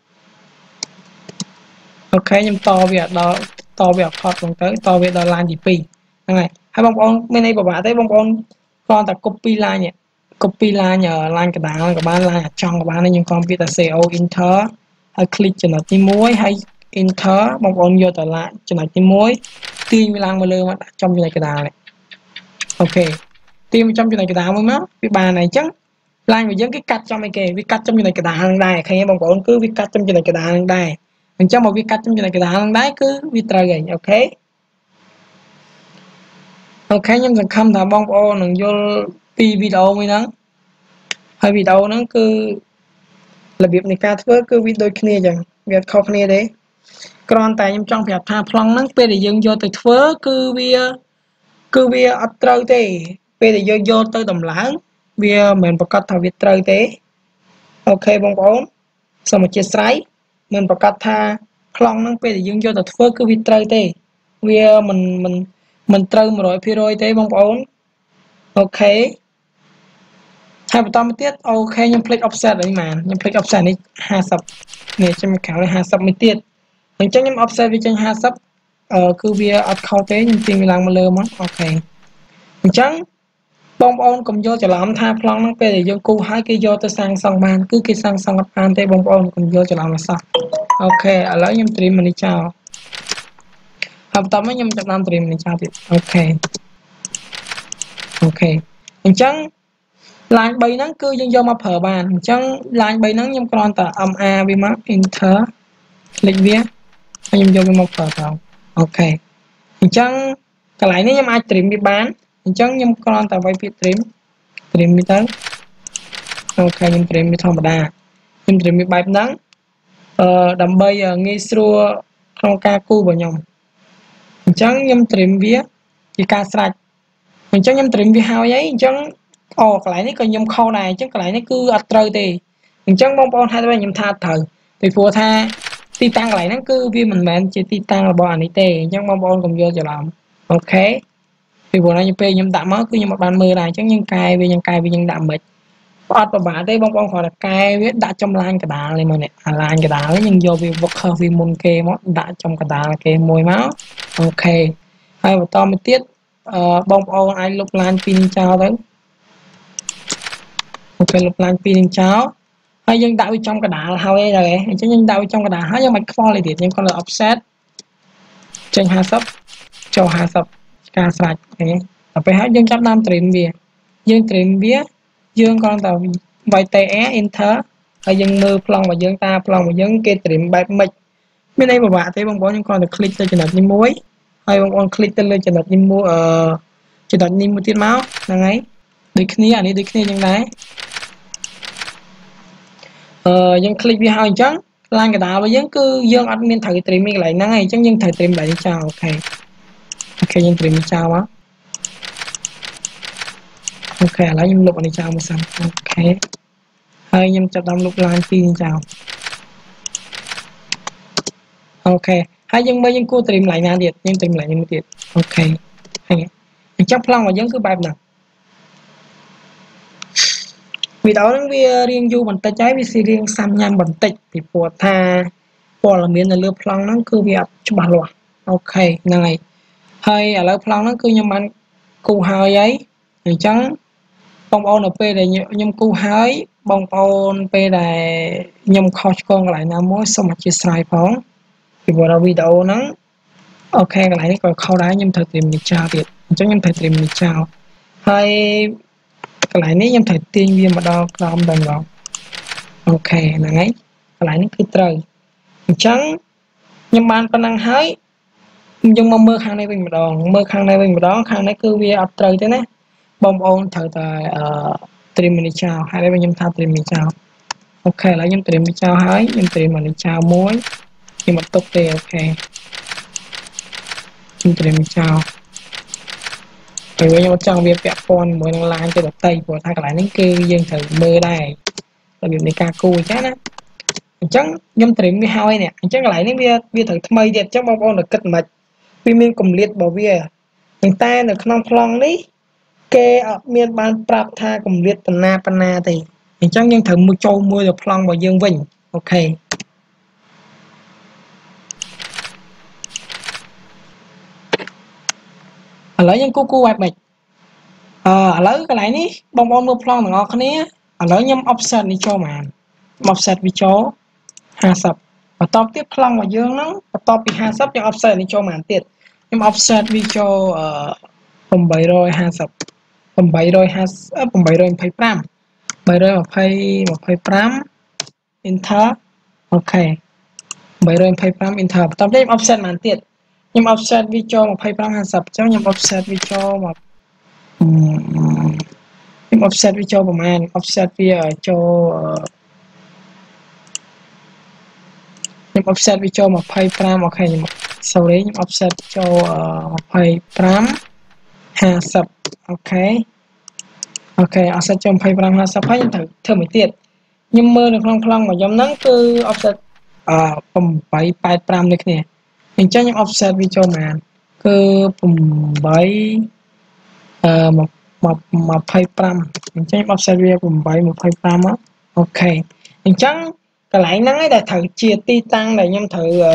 អូខេខ្ញុំតវាដល់តវាអត់ខត់ហ្នឹងទៅតវាដល់ឡានទីពីរហ្នឹងហើយហើយបងប្អូនមានអីពិបាកទេបងប្អូនគ្រាន់តែ copy line នេះ copy line line កណ្ដាលក៏បាន line ចង់ក៏បានខ្ញុំគ្រាន់ពាក្យថា co enter ហើយ click ចំណុចទីមួយហើយ enter បងប្អូនយកទៅឡាចំណុចទីមួយទាញវាឡើងមកលើមកដាក់ចំចំណុចកណ្ដាលនេះអូខេទាញចំចំណុចកណ្ដាលមួយមកវាបានហើយអញ្ចឹង line របស់យើងគេកាត់ចំអីគេវាកាត់ចំចំណុចកណ្ដាលហ្នឹងដែរឃើញទេបងប្អូនគឺវាកាត់ចំចំណុចកណ្ដាលហ្នឹងដែរអញ្ចឹងមកវាកាត់ចំចំណុចកណ្ដាលហ្នឹងដែរគឺវាត្រូវហើយអូខេអូខេខ្ញុំសង្ឃឹមថាបងប្អូននឹងយល់ពីវីដេអូមួយហ្នឹងហើយវីដេអូហ្នឹងគឺរបៀបនៃការធ្វើគឺវាដូចគ្នាអញ្ចឹងវាអត់ខុសគ្នាទេគ្រាន់តែខ្ញុំចង់ប្រាប់ថាប្លង់ហ្នឹងពេលដែលយើងយកទៅធ្វើគឺវាគឺវាអត់ត្រូវទេពេលដែលយើងយកទៅតម្លើងវាមិនមែនប្រកាសថាវាត្រូវទេអូខេបងប្អូនសូមអធិស្ឋានមិនប្រកាសថាប្លង់ហ្នឹងពេលដែលយើងយកទៅធ្វើគឺវាត្រូវទេវាមិនមិនមិនត្រូវ một trăm phần trăm ទេបងប្អូនអូខេហើយបន្តមកទៀតអូខេខ្ញុំភ្លេច offset អីមែនខ្ញុំភ្លេច offset នេះห้าสิบនេះខ្ញុំក្រៅនេះห้าสิบមួយទៀតអញ្ចឹងខ្ញុំ offset វាចេញห้าสิบអឺគឺវាអត់ខុសទេខ្ញុំទាញវាឡើងមកលើមកអូខេអញ្ចឹងបងប្អូនកុំយកច្រឡំថាប្លង់ហ្នឹងពេលដែលយើងគូសហើយគេយកទៅសាងសង់បានគឺគេសាងសង់អត់បានទេបងប្អូនកុំយកច្រឡំអសោះអូខេឥឡូវខ្ញុំត្រៀមនេះចោលហើយបន្តមកខ្ញុំចាប់ដើមត្រៀមនេះចោលទៀតអូខេអូខេអញ្ចឹង line 3ហ្នឹងគឺយើងយកមកប្រើបានអញ្ចឹង line 3ហ្នឹងខ្ញុំគ្រាន់តែ em a វាមក enter click វាហើយខ្ញុំយកវាមកប្រើទៅអូខេអញ្ចឹងកន្លែងនេះខ្ញុំអាច trim វាបានអញ្ចឹងខ្ញុំគ្រាន់តែវាយពាក្យ trim trim វាទៅអូខេខ្ញុំ trim វាធម្មតាខ្ញុំ trim វាបែបហ្នឹងអឺដើម្បីងាយស្រួលក្នុងការគូរបស់ខ្ញុំអញ្ចឹងខ្ញុំ trim វាជាការស្រេចអញ្ចឹងខ្ញុំ trim វាហើយអីអញ្ចឹងអូកន្លែងនេះក៏ខ្ញុំខុសដែរអញ្ចឹងកន្លែងនេះគឺអត់ត្រូវទេអញ្ចឹងបងប្អូនហេតុតែខ្ញុំថាត្រូវពីព្រោះថាទីតាំងកន្លែងហ្នឹងគឺវាមិនមែនជាទីតាំងរបស់អានេះទេអញ្ចឹងបងប្អូនកុំយល់ច្រឡំអូខេពីព្រោះខ្ញុំពេលខ្ញុំដាក់មកគឺខ្ញុំអត់បានមើលដែរអញ្ចឹងយើងកែវាយើងកែវាយើងដាក់មិនអត់ប្រហែលទេបងប្អូនគ្រាន់តែកែវាដាក់ចំឡាញកដាលនេះមកនេះអាឡាញកដាលនេះយើងយកវាវឹកខុសវាមុនគេមកដាក់ចំកដាលគេមួយមកអូខេហើយបន្តមកទៀតអឺបងប្អូនអាចលុបឡាញពីរនេះចោលទៅអូខេលុបឡាញពីរនេះចោលហើយយើងដាក់វាចំកដាលហើយដែរអញ្ចឹងយើងដាក់វាចំកដាលហើយយើងមិនខ្វល់ទេទៀតយើងគាត់លើ offset ចេញห้าสิบចូលห้าสิบការស្រេចឃើញដល់ពេលហើយយើងចាប់ដើម trim វាយើង trim វាយើងគ្រាន់តែវាយ tr enter ហើយយើងមើលប្លង់របស់យើងតាប្លង់របស់យើងគេ trim បែបម៉េចមានអីពិបាកទេបងប្អូនខ្ញុំគ្រាន់តែ click ទៅចំណុចនេះមួយហើយបងប្អូន click ទៅលើចំណុចនេះមួយអឺចំណុចនេះមួយទៀតមកហ្នឹងហើយដូចគ្នាអានេះដូចគ្នាយ៉ាងដែរអឺយើង click វាហើយអញ្ចឹងឡាញកដាលរបស់យើងគឺយើងអត់មានត្រូវ trim កន្លែងហ្នឹងហើយអញ្ចឹងយើងត្រូវ trim កន្លែងនេះចោលអូខេអូខេយើង trim ចោលមកអូខេឥឡូវខ្ញុំលុបអានេះចោលមកសិនអូខេហើយខ្ញុំចាប់ដើមលុបឡាញពីរនេះចោលអូខេហើយយើងមើលយើងគួរ trim កន្លែងណាទៀតយើង trim កន្លែងនេះមួយទៀតអូខេហើយអញ្ចឹងប្លង់របស់យើងគឺបែបហ្នឹងវីដេអូហ្នឹងវារៀងយូរបន្តិចហើយវាស៊ីរៀងសាំញ៉ាំបន្តិចពីព្រោះថាព័ត៌មាននៅលើប្លង់ហ្នឹងគឺវាអត់ច្បាស់លាស់អូខេហ្នឹងហើយហើយឥឡូវប្លង់ហ្នឹងគឺខ្ញុំបានគូសហើយហើយអញ្ចឹងបងប្អូននៅពេលដែលខ្ញុំគូសហើយបងប្អូនពេលដែលខ្ញុំខុសឆ្គងកន្លែងណាមួយសូមអធិស្ឋានផងពីព្រោះវីដេអូហ្នឹងអូខេកន្លែងនេះក៏ខុសដែរខ្ញុំត្រូវត្រៀមនេះចោលទៀតអញ្ចឹងខ្ញុំត្រូវត្រៀមនេះចោលហើយកន្លែងនេះខ្ញុំត្រូវទាញវាមកដល់ក្រោមតែម្ដងអូខេហ្នឹងហើយកន្លែងនេះគឺត្រូវអញ្ចឹងខ្ញុំបានប៉ុណ្ណឹងហើយយើងមកមើលខាងនេះវិញម្ដងមើលខាងនេះវិញម្ដងខាងនេះគឺវាអត់ត្រូវទេណាបងប្អូនត្រូវតែអឺ trim នេះចោលហើយខ្ញុំថា trim នេះចោលអូខេឥឡូវខ្ញុំ trim នេះចោលហើយខ្ញុំ trim នេះចោលមួយខ្ញុំអត់ទុកទេអូខេខ្ញុំ trim នេះចោលតែវិញខ្ញុំចង់វាពាក់ព័ន្ធជាមួយនឹង line ទៅដតីព្រោះថាកន្លែងនេះគឺយើងត្រូវមើលដែររបៀបនៃការគូអញ្ចឹងណាអញ្ចឹងខ្ញុំ trim វាហើយនេះអញ្ចឹងកន្លែងនេះវាវាត្រូវថ្មីទៀតអញ្ចឹងបងប្អូនគិតមិនវាមានគម្លាតរបស់វាតែនៅក្នុងប្លង់នេះគេអត់មានបានប្រាប់ថាគម្លាតបណ្ណាបណ្ណាទេអញ្ចឹងយើងត្រូវមកចូលមើលទៅប្លង់របស់យើងវិញអូខេឥឡូវយើងគូគូបែបម៉េចអឺឥឡូវកន្លែងនេះបងប្អូនមើលប្លង់ទាំងអស់គ្នាឥឡូវខ្ញុំ offset នេះចូលមក offset វាចូលห้าสิบបន្ទាប់ទៀតប្លង់របស់យើងហ្នឹងបន្ទាប់ពីห้าสิบយើង offset នេះចូលមកទៀតខ្ញុំ offset វាចូលអឺeight fifty eight fifty eight eight twenty-five 320 enter អូខេeight twenty-five enter បន្ទាប់ទៀតខ្ញុំ offset មកទៀតខ្ញុំ offset វាចូលtwenty-fiveห้าสิบអញ្ចឹងខ្ញុំ offset វាចូលមកខ្ញុំ offset វាចូលប្រហែល offset វាចូលខ្ញុំ offset វាចូលtwenty-fiveអូខេខ្ញុំ sorry ខ្ញុំ offset ចូលtwenty-fiveห้าสิบអូខេអូខេ offset ចូលtwenty-fiveห้าสิบហើយខ្ញុំត្រូវធ្វើមួយទៀតខ្ញុំមើលនៅក្នុងប្លង់របស់ខ្ញុំហ្នឹងគឺ offset អឺeight eighty-fiveនេះគ្នាអញ្ចឹងខ្ញុំ offset វាចូលមកគឺeightអឺtwenty-fiveអញ្ចឹង offset វាeight twenty-five មកអូខេអញ្ចឹងកន្លែងហ្នឹងឯងដែលត្រូវជាទីតាំងដែលខ្ញុំត្រូវអឺ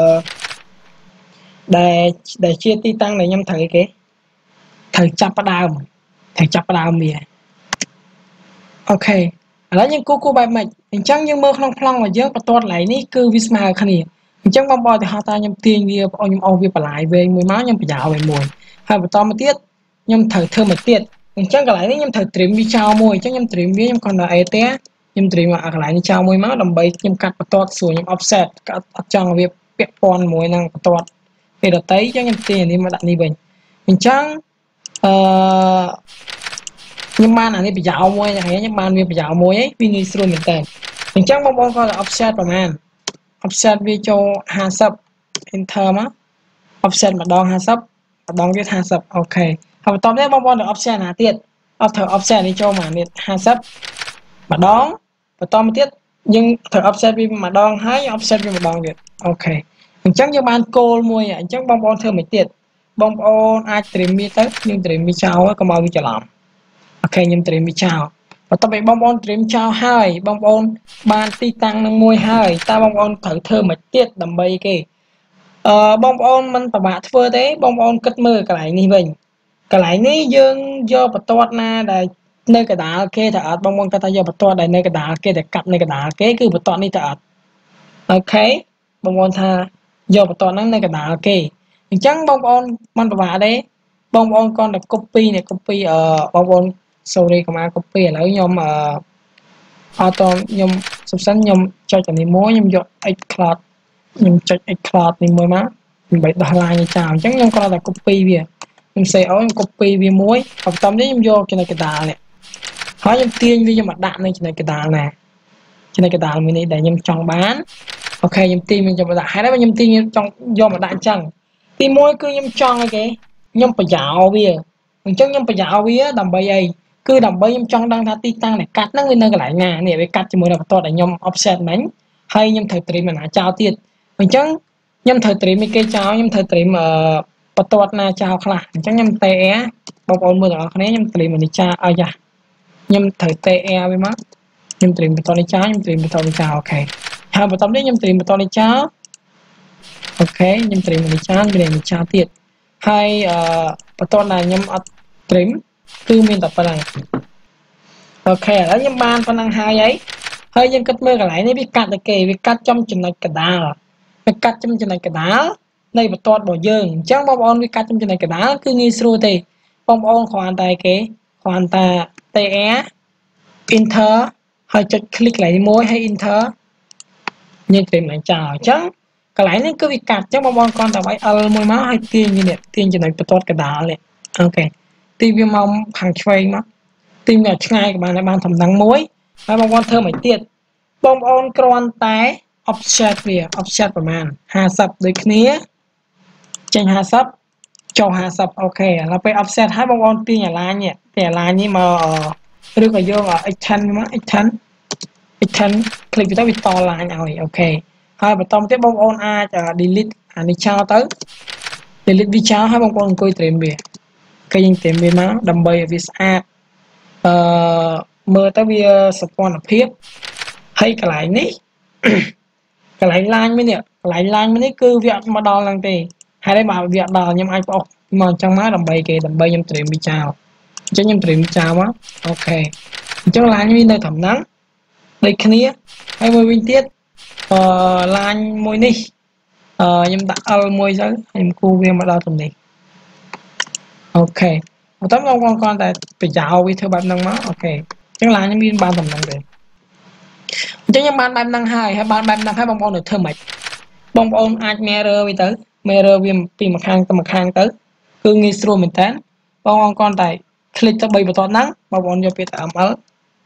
ដែលដែលជាទីតាំងដែលខ្ញុំត្រូវគេត្រូវចាប់ផ្ដើមត្រូវចាប់ផ្ដើមវាអូខេឥឡូវយើងគូគូបែបម៉េចអញ្ចឹងយើងមើលក្នុងប្លង់របស់យើងបន្ទាត់កន្លែងនេះគឺវាស្មើគ្នាអញ្ចឹងបងប្អូនទៅហៅថាខ្ញុំទាញវាខ្ញុំអស់វាបន្លាយវែងមួយមកខ្ញុំបញ្ញើវាមួយហើយបន្តមកទៀតខ្ញុំត្រូវធ្វើមកទៀតអញ្ចឹងកន្លែងនេះខ្ញុំត្រូវ trim វាចោលមួយអញ្ចឹងខ្ញុំ trim វាខ្ញុំគ្រាន់តែអេទេខ្ញុំ trim អាកន្លែងនេះចោលមួយមកដើម្បីខ្ញុំកាត់បន្ទាត់ស្រួលខ្ញុំ offset កាត់អត់ចង់វាពាក់ព័ន្ធមួយនឹងបន្ទាត់ពេលដតីអញ្ចឹងខ្ញុំទាញអានេះមកដាក់នេះវិញអញ្ចឹងអឺខ្ញុំបានអានេះប្រយោលមួយហ្នឹងខ្ញុំបានវាប្រយោលមួយឯងវាងាយស្រួលមែនតើអញ្ចឹងបងប្អូនគាត់ offset ប្រហែល offset វាចូលfifty enter មក offset ម្ដងfiftyម្ដងទៀតfiftyអូខេហើយបន្តទៀតបងប្អូនទៅ offset ណាទៀតអត់ត្រូវ offset នេះចូលមកនេះfiftyម្ដងបន្តមកទៀតយើងត្រូវ offset វាម្ដងហើយ offset វាម្ដងទៀតអូខេអញ្ចឹងយើងបានគោលមួយអញ្ចឹងបងប្អូនធ្វើមិនទៀតបងប្អូនអាច trim វាទៅយើង trim វាចោលកុំឲ្យវាច្រឡំអូខេខ្ញុំ trim វាចោលបន្ទាប់ពីបងប្អូន trim ចោលហើយបងប្អូនបានទីតាំងនឹងមួយហើយតើបងប្អូនត្រូវធ្វើមិនទៀតដើម្បីគេអឺបងប្អូនមិនពិបាកធ្វើទេបងប្អូនគិតមើលកន្លែងនេះវិញកន្លែងនេះយើងយកបន្ទាត់ណាដែលនៅកដាលគេទៅអត់បងប្អូនគាត់ថាយកបន្ទាត់ដែលនៅកដាលគេតែកាត់នៅកដាលគេគឺបន្ទាត់នេះទៅអត់អូខេបងប្អូនថាយកបន្ទាត់ហ្នឹងនៅកដាលគេអញ្ចឹងបងប្អូនមិនពិបាកទេបងប្អូនគាត់តែ copy នេះ copy អឺបងប្អូន sorry កុំអា copy ឥឡូវខ្ញុំអឺអត់តខ្ញុំសុំសិនខ្ញុំចុចអានេះមួយខ្ញុំយក X cloud ខ្ញុំចុច X cloud នេះមួយមកដើម្បីដោះឡាយចោលអញ្ចឹងខ្ញុំគ្រាន់តែ copy វាខ្ញុំ save ខ្ញុំ copy វាមួយបន្ទាប់នេះខ្ញុំយកចំណុចកដាលនេះហើយខ្ញុំទាញវាយកមកដាក់នៅចំណុចកដាលណាចំណុចកដាលមួយនេះដែលខ្ញុំចង់បានអូខេខ្ញុំទាញវាយកមកដាក់ហើយខ្ញុំទាញចង់យកមកដាក់អញ្ចឹងទីមួយគឺខ្ញុំចង់អីគេខ្ញុំប្រយោលវាអញ្ចឹងខ្ញុំប្រយោលវាដើម្បីអីគឺដើម្បីខ្ញុំចង់ដឹងថាទីតាំងនៃកាត់ហ្នឹងវានៅកន្លែងណានេះវាកាត់ជាមួយនឹងបន្ទាត់ដែលខ្ញុំ offset មិញហើយខ្ញុំត្រូវ trim អាណាចោលទៀតអញ្ចឹងខ្ញុំត្រូវ trim គេចោលខ្ញុំត្រូវ trim អឺបន្ទាត់ណាចោលខ្លះអញ្ចឹងខ្ញុំ tr បងប្អូនមើលទាំងអស់គ្នាខ្ញុំ trim អានេះចោលអាយ៉ាខ្ញុំត្រូវ tr វាមកខ្ញុំ trim បន្ទាត់នេះចោលខ្ញុំ trim បន្ទាត់នេះចោលអូខេហើយបន្ទាប់នេះខ្ញុំ trim បន្ទាត់នេះចោលអូខេខ្ញុំ trim អានេះចោលមានអានេះចោលទៀតហើយអឺបន្ទាត់ណាខ្ញុំអត់ trim គឺមានតែប៉ុណ្ណឹងអូខេឥឡូវខ្ញុំបានប៉ុណ្ណឹងហើយហើយហើយយើងគិតមើលកន្លែងនេះវាកាត់តែគេវាកាត់ចំចំណុចកដាលវាកាត់ចំចំណុចកដាលនៃបន្ទាត់របស់យើងអញ្ចឹងបងប្អូនវាកាត់ចំចំណុចកដាលគឺងាយស្រួលទេបងប្អូនគ្រាន់តែគេគ្រាន់តែ tr enter ហើយចុច click កន្លែងនេះមួយហើយ enter យើង trim ឡើងចោលអញ្ចឹងកន្លែងនេះគឺវាកាត់អញ្ចឹងបងប្អូនគ្រាន់តែវាយ L មួយមកហើយទាញវានេះទាញចំណុចបន្ទាត់កដាលនេះអូខេទីវាមកខាងឆ្វេងមកទីវាឆ្ងាយក៏បានដែរបានតំណែងមួយហើយបងប្អូនធ្វើមិនទៀតបងប្អូនគ្រាន់តែ offset វា offset ប្រហែលfiftyដូចគ្នាចេញfiftyចូលfiftyអូខេឥឡូវពេល offset ហើយបងប្អូនទាញអាឡាញនេះទាញអាឡាញនេះមកឬក៏យក x ten មក x ten x ten คลิกទៅវាតឡាញឲ្យអូខេហើយបន្តទៀតបងប្អូនអាច delete អានេះចោលទៅ delete វាចោលហើយបងប្អូនអង្គុយ trim វាគេយើង trim វាមកដើម្បីឲ្យវាស្អាតអឺមើលទៅវាសព័ន្ធភាពហើយកន្លែងនេះកន្លែងឡាញមួយនេះកន្លែងឡាញមួយនេះគឺវាអត់មកដល់ហ្នឹងទេហើយតែបើវាអត់ដល់ខ្ញុំអាចបោះមកអញ្ចឹងមកដើម្បីគេដើម្បីខ្ញុំត្រៀមវាចោលអញ្ចឹងខ្ញុំត្រៀមចោលមកអូខេអញ្ចឹងឡាញវានៅត្រឹមហ្នឹងដូចគ្នាហើយមួយវិញទៀតអឺឡាញមួយនេះអឺខ្ញុំដាក់ L មួយទៅខ្ញុំគូវាមកដល់ត្រឹមនេះអូខេបន្ទាប់មកបងគាត់តែបញ្ចោវាធ្វើបែបហ្នឹងមកអូខេអញ្ចឹងឡាញមានបានតំណឹងទេអញ្ចឹងខ្ញុំបានបែបហ្នឹងហើយហើយបានបែបហ្នឹងហើយបងប្អូននៅធ្វើម៉េចបងប្អូនអាច mirror វាទៅ mirror វាពីម្ខាងទៅម្ខាងទៅគឺងាយស្រួលមែនតើបងប្អូនគាត់តែ click ទៅ3បន្ទាត់ហ្នឹងបងប្អូនយកពាក្យ em el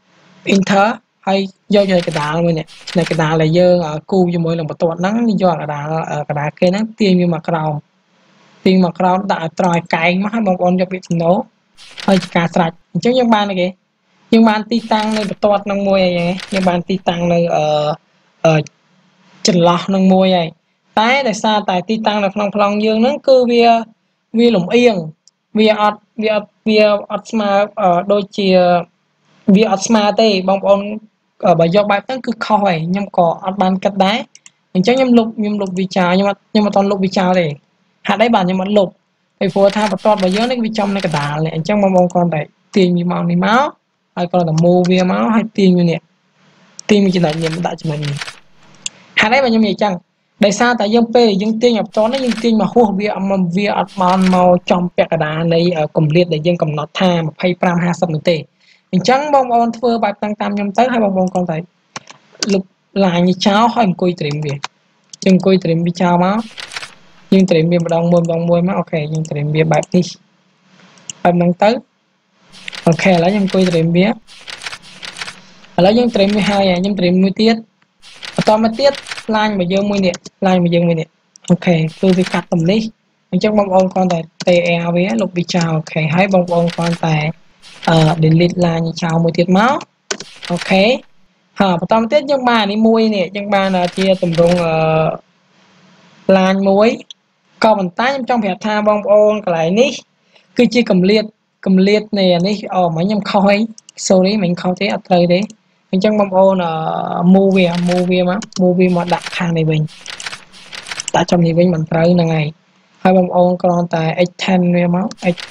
enter ហើយយកយកកដាលមួយនេះនៅកដាលដែលយើងគូជាមួយនឹងបន្ទាត់ហ្នឹងយកកដាលកដាលគេហ្នឹងទាញវាមកក្រោមទាញមកក្រោមដាក់ឲ្យត្រង់ឲ្យកែងមកហើយបងប្អូនយកពាក្យ no ហើយជាការស្រេចអញ្ចឹងយើងបានអីគេយើងបានទីតាំងនៅបន្ទាត់នឹងមួយអីយើងបានទីតាំងនៅអឺចន្លោះនឹងមួយហើយតែដោយសារតែទីតាំងនៅក្នុងប្លង់យើងហ្នឹងគឺវាវាលំអៀងវាអត់វាអត់វាអត់ស្មើដូចជាវាអត់ស្មើទេបងប្អូនបើយកបែបហ្នឹងគឺខុសហើយខ្ញុំក៏អត់បានគិតដែរអញ្ចឹងខ្ញុំលុបខ្ញុំលុបវាចោលខ្ញុំអត់ខ្ញុំអត់តន់លុបវាចោលទេហេតុអីបាទខ្ញុំអត់លុបពីព្រោះថាបន្ទាត់របស់យើងនេះវាចំនៅកណ្ដាលនេះអញ្ចឹងបងប្អូនគ្រាន់តែទាញវាមកនេះមកហើយគ្រាន់តែ move វាមកហើយទាញវានេះទាញវាចំណុចនេះដាក់ចំណុចនេះហេតុអីបាទខ្ញុំនិយាយអញ្ចឹងដោយសារតែយើងពេលយើងទាញឲ្យបន្ទាត់នេះយើងទាញមកហួសវាវាអត់បានមកចំពាក់កណ្ដាលនៃកម្រិតដែលយើងកំណត់ថាยี่สิบห้า ห้าสิบនោះទេអញ្ចឹងបងប្អូនធ្វើបែបតាំងតាមខ្ញុំទៅហើយបងប្អូនគ្រាន់តែលុបឡាញនេះចោលហើយអង្គុយត្រៀមវាយើងអង្គុយត្រៀមវាចោលមកយើងត្រៀមវាម្ដងមួយម្ដងមួយមកអូខេយើងត្រៀមវាបែបនេះបែបហ្នឹងទៅអូខេឥឡូវខ្ញុំអង្គុយត្រៀមវាឥឡូវយើងត្រៀមវាហើយខ្ញុំត្រៀមមួយទៀតបន្តមកទៀតឡាញមកយើងមួយនេះឡាញមកយើងមួយនេះអូខេគឺវាកាត់ទំនេះអញ្ចឹងបងប្អូនគ្រាន់តែ tr វាលុបវាចោលអូខេហើយបងប្អូនគ្រាន់តែអឺ delete ឡាញចោលមួយទៀតមកអូខេហើយបន្តមកទៀតយើងបាននេះមួយនេះយើងបានជាតម្រងអឺឡាញមួយក៏ប៉ុន្តែខ្ញុំចង់ប្រាប់ថាបងប្អូនកន្លែងនេះគឺជាកម្រិតកម្រិតនៃនេះអូមិនខ្ញុំខុសអី sorry មិនខុសទេអត់ត្រូវទេអញ្ចឹងបងប្អូន move វា move វាមក move វាមកដាក់ខាងនេះវិញដាក់ចំនេះវិញមិនត្រូវហ្នឹងហើយហើយបងប្អូនគ្រាន់តែ extend វាមក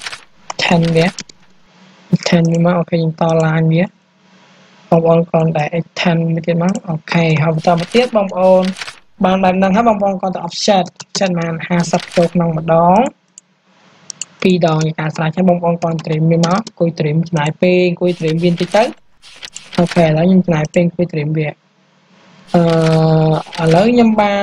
extend វា extend វាមកអូខេខ្ញុំតឡាញវាបងប្អូនគ្រាន់តែ extend វាទៀតមកអូខេហើយបន្តមកទៀតបងប្អូនបានបែបហ្នឹងហើយបងប្អូនគ្រាន់តែ offset offset បានห้าสิบចូលក្នុងម្ដងពីរដងនៃការស្រាច់ហើយបងប្អូនគ្រាន់ត្រៀមវាមកអង្គុយត្រៀមចំណាយពេលអង្គុយត្រៀមវាបន្តិចទៅអូខេឥឡូវខ្ញុំចំណាយពេលអង្គុយត្រៀមវាអឺឥឡូវខ្ញុំបាន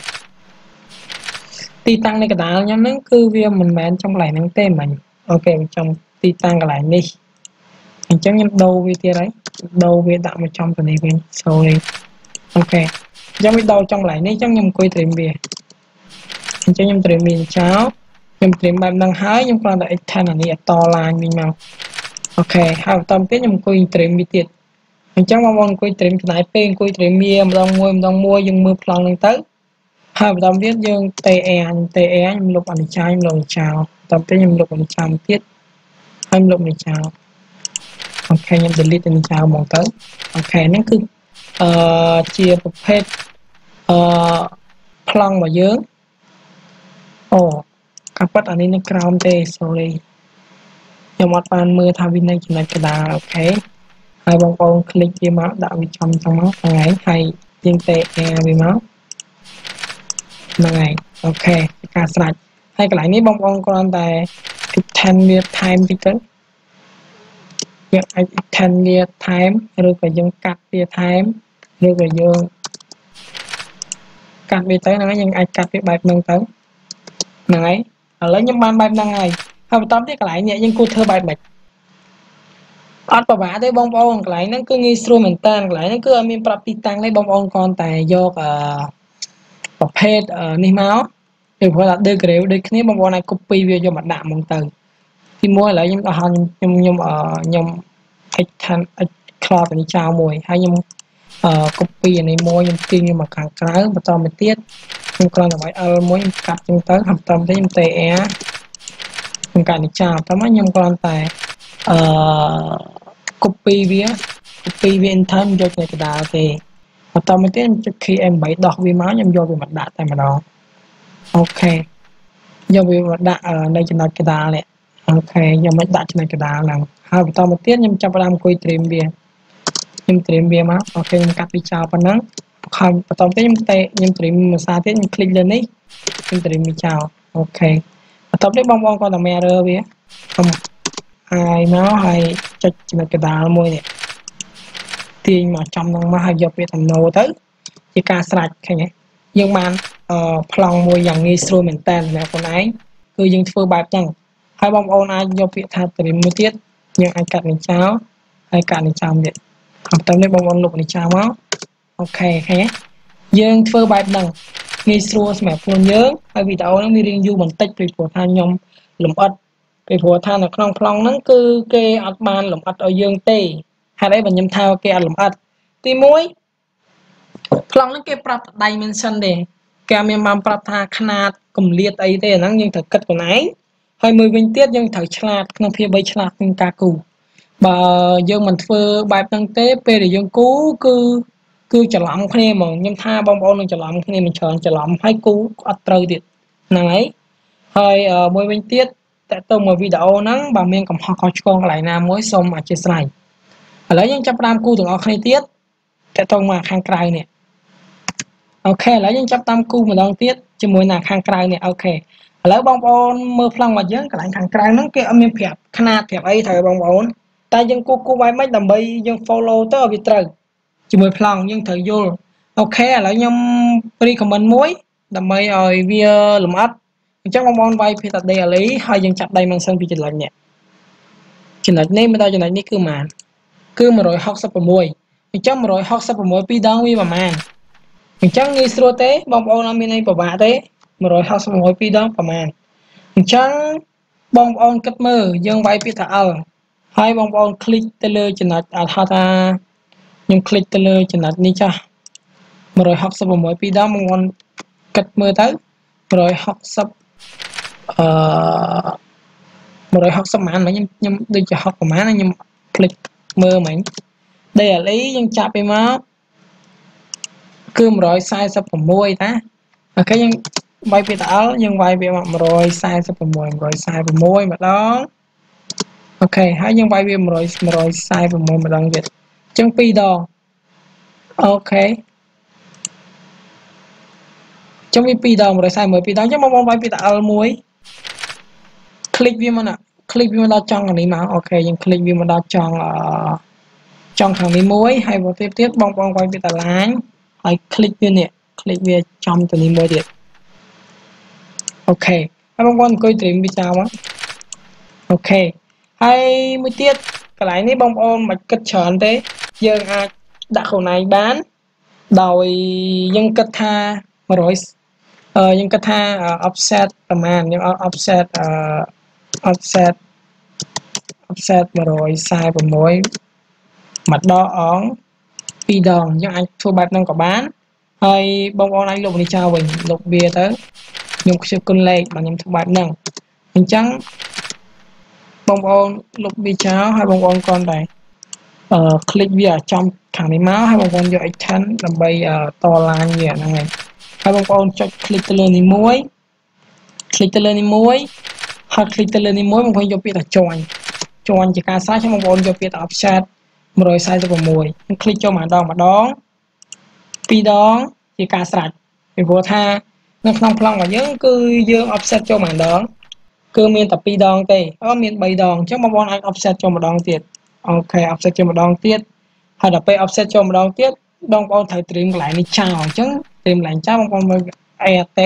ទីតាំងនៃកណ្ដាលខ្ញុំហ្នឹងគឺវាមិនមែនtrongកន្លែងហ្នឹងទេមិញអូខេចំទីតាំងកន្លែងនេះអញ្ចឹងខ្ញុំដូរវាទៀតហើយដូរវាដាក់មកចំទៅនេះវិញ sorry អូខេអញ្ចឹងវាដូរtrongកន្លែងនេះអញ្ចឹងខ្ញុំអង្គុយត្រៀមវាអញ្ចឹងខ្ញុំត្រៀមវាចោលខ្ញុំត្រៀមបែបហ្នឹងហើយខ្ញុំគ្រាន់តែ extend អានេះតឡាញវិញមកអូខេហើយបន្តទៀតខ្ញុំអង្គុយត្រៀមវាទៀតអញ្ចឹងបងប្អូនអង្គុយត្រៀមចំណាយពេលអង្គុយត្រៀមវាម្ដងមួយម្ដងមួយយើងមើលប្លង់ហ្នឹងទៅហើយបន្តទៀតយើង tr tr ខ្ញុំលុបអានេះចោលខ្ញុំលុបចោលបន្តទៀតខ្ញុំលុបអានេះចោលទៀតហើយលុបនេះចោលអូខេខ្ញុំ delete អានេះចោលហ្មងទៅអូខេហ្នឹងគឺអឺជាប្រភេទអឺប្លង់របស់យើងអូកាប៉ាត់អានេះនៅក្រោមទេ sorry ខ្ញុំអត់បានមើលថាវានៅចំណុចកណ្ដាលអូខេហើយបងប្អូនคลิกវាមកដាក់វាចំចឹងមកហ្នឹងហើយហើយយើង tr វាមកហ្នឹងហើយអូខេការស្រាច់ហើយកន្លែងនេះបងប្អូនគ្រាន់តែ extend វា time តិចទៅយើងអាច extend វា time ឬក៏យើងកាត់វា time ឬក៏យើងកាត់វាទៅហ្នឹងហើយយើងអាចកាត់វាបែបហ្នឹងទៅហ្នឹងហើយឥឡូវខ្ញុំបានបែបហ្នឹងហើយហើយបន្តទៀតកន្លែងនេះយើងគួរធ្វើបែបម៉េចអត់ប្រហែលទេបងប្អូនកន្លែងហ្នឹងគឺងាយស្រួលមែនតើកន្លែងហ្នឹងគឺអត់មានប្រាប់ទីតាំងទេបងប្អូនគ្រាន់តែយកអឺប្រភេទនេះមកពីព្រោះថា degree ដូចគ្នាបងប្អូនអាច copy វាយកមកដាក់ហ្មងទៅទីមួយឥឡូវខ្ញុំដល់ខ្ញុំខ្ញុំខ្ញុំ extend explore ទៅនេះចោលមួយហើយខ្ញុំអឺ copy អានេះមួយខ្ញុំទាញវាមកខាងក្រៅបន្តមកទៀតខ្ញុំគ្រាន់តែឲ្យ L មួយខ្ញុំកាត់ចឹងទៅហើយបន្តទៅខ្ញុំ tr ខ្ញុំកាត់នេះចោលបន្តមកខ្ញុំគ្រាន់តែអឺ copy វា copy វា enter យកទៅកណ្ដាលទេបន្តមកទៀតខ្ញុំចុច key เอ็ม แปด ដោះវាមកខ្ញុំយកវាមកដាក់តែម្ដងអូខេយកវាមកដាក់នៅចំណុចកណ្ដាលនេះអូខេយកមកដាក់ចំណុចកណ្ដាលហ្នឹងហើយបន្តមកទៀតខ្ញុំចាប់ផ្ដើមអង្គុយត្រៀមវាខ្ញុំត្រៀមវាមកអូខេខ្ញុំកាត់វាចោលប៉ុណ្ណឹងហើយបន្តមកទៀតខ្ញុំតែខ្ញុំត្រៀមភាសាទៀតខ្ញុំคลิกលើនេះខ្ញុំត្រៀមវាចោលអូខេបន្ទាប់នេះបងប្អូនគាត់តែ mirror វាខ្ញុំហើយមកហើយចុចចំណុចកណ្ដាលមួយនេះទាញមកចំនឹងមកហើយយកពាក្យថា no ទៅជាការស្រេចឃើញទេយើងបានអឺប្លង់មួយយ៉ាងងាយស្រួលមែនតើអ្នកខ្លួនឯងគឺយើងធ្វើបែបហ្នឹងហើយបងប្អូនអាចយកពាក្យថា trim មួយទៀតយើងអាចកាត់វាចោលហើយកាត់វាចោលទៀតបន្ទាប់នេះបងប្អូនលុបវាចោលមកអូខេឃើញទេយើងធ្វើបែបហ្នឹងងាយស្រួលសម្រាប់ខ្លួនយើងហើយវីដេអូហ្នឹងវារៀងយូរបន្តិចពីព្រោះថាខ្ញុំលម្អិតពីព្រោះថានៅក្នុងប្លង់ហ្នឹងគឺគេអត់បានលម្អិតឲ្យយើងទេហេតុអីបើខ្ញុំថាគេអត់លម្អិតទីមួយប្លង់ហ្នឹងគេប្រាប់ dimension ទេគេអត់មានបានប្រាប់ថាຂະຫນາດគម្លាតអីទេអាហ្នឹងយើងត្រូវគិតខ្លួនឯងហើយមួយវិញទៀតយើងត្រូវឆ្លាតក្នុងភាពបីឆ្លាតក្នុងការគូរបើយើងមិនធ្វើបែបហ្នឹងទេពេលដែលយើងគូរគឺគឺច្រឡំគ្នាហ្មងខ្ញុំថាបងប្អូននឹងច្រឡំគ្នាមិនច្រើនច្រឡំហើយគូអត់ត្រូវទៀតហ្នឹងហើយហើយមួយវិញទៀតតើតើមួយវីដេអូហ្នឹងបើមានកំហុសខុសឆ្គងកន្លែងណាមួយសូមអធិស្ឋានឥឡូវយើងចាប់ផ្ដើមគូរទាំងអស់គ្នាទៀតតើតើមកខាងក្រៅនេះអូខេឥឡូវយើងចាប់តាមគូម្ដងទៀតជាមួយនឹងខាងក្រៅនេះអូខេឥឡូវបងប្អូនមើលប្លង់របស់យើងកន្លែងខាងក្រៅហ្នឹងគេអត់មានប្រាប់ຂະຫນາດប្រាប់អីត្រូវបងប្អូនតែយើងគូរគូរបែបម៉េចដើម្បីយើង follow ទៅឲ្យវាត្រូវជាមួយប្លង់យើងត្រូវយល់អូខេឥឡូវខ្ញុំ recommend មួយដើម្បីឲ្យវាលម្អិតអញ្ចឹងបងប្អូនវាយភាសា daily ហើយយើងចាប់ dimension ពីចំណុចនេះចំណុចនេះមកដល់ចំណុចនេះគឺប៉ុន្មានគឺmột trăm sáu mươi sáuអញ្ចឹងmột trăm sáu mươi sáuពីរដងវាប្រមាណអញ្ចឹងងាយស្រួលទេបងប្អូនអត់មានអីពិបាកទេmột trăm sáu mươi sáuពីរដងប្រមាណអញ្ចឹងបងប្អូនគិតមើលយើងវាយពាក្យថា L ហើយបងប្អូនคลิกទៅលើចំណុចហៅថាខ្ញុំคลิกទៅលើចំណុចនេះចាស់một trăm sáu mươi sáuពីរដងបងប្អូនគិតមើលទៅmột trăm sáu mươiអឺmột trăm sáu mươiប៉ុន្មានខ្ញុំខ្ញុំដូចជាหกប្រហែលខ្ញុំคลิกមើលមិញ daily យើងចាប់ពីមកគឺmột trăm bốn mươi sáuតាអូខេយើងវាយពាក្យតា L យើងវាយវាមកmột trăm bốn mươi sáu một trăm bốn mươi sáuម្ដងអូខេហើយយើងវាយវាmột trăm một trăm bốn mươi sáuម្ដងទៀតអញ្ចឹងពីរដងអូខេចុះវាពីរដងmột trăm bốn mươi sáuពីរដងអញ្ចឹងបងប្អូនវាយពាក្យតា L មួយคลิกវាមកណាคลิกវាមកដល់ចុងខាងនេះមកអូខេយើងคลิกវាមកដល់ចុងអឺចុងខាងនេះមួយហើយមកទៀតទៀតបងប្អូនវាយពាក្យតា line ហើយคลิกវានេះคลิกវាចំទៅនេះមួយទៀតអូខេហើយបងប្អូនអង្គុយត្រៀមវាចោលមកអូខេហើយមួយទៀតកន្លែងនេះបងប្អូនមិនគិតច្រើនទេយើងអាចដាក់ខ្លួនឯងបានដោយយើងគិតថាmột trămអឺយើងគិតថា offset ប្រហែលយើង offset អឺ offset offset một trăm bốn mươi sáuម្ដងអងពីរដងយើងអាចធ្វើបែបហ្នឹងក៏បានហើយបងប្អូនអាចលុបនេះចោលវិញលុបវាទៅខ្ញុំខ្ជិលគុណលេខបាទខ្ញុំធ្វើបែបហ្នឹងអញ្ចឹងបងប្អូនលុបវាចោលហើយបងប្អូនគ្រាន់តែអឺคลิกវាចំខាងនេះមកហើយបងប្អូនយក extend ដើម្បីតឡាញវាហ្នឹងហើយហើយបងប្អូនចុច click ទៅលើនេះមួយ click ទៅលើនេះមួយហើយ click ទៅលើនេះមួយបងប្អូនយកពាក្យថា join join ជាការស្រេចហើយបងប្អូនយកពាក្យថា offset một trăm bốn mươi sáu ខ្ញុំ click ចូលម្ដងម្ដងពីរដងជាការស្រេចពីព្រោះថានៅក្នុងប្លង់របស់យើងគឺយើង offset ចូលម្ដងគឺមានតែពីរដងទេអត់មានបីដងអញ្ចឹងបងប្អូនអាច offset ចូលម្ដងទៀតអូខេ offset ចូលម្ដងទៀតហើយដល់ពេល offset ចូលម្ដងទៀតបងប្អូនត្រូវត្រៀមកន្លែងនេះចោលអញ្ចឹងត្រៀមកន្លែងចោលបងប្អូនមើល AT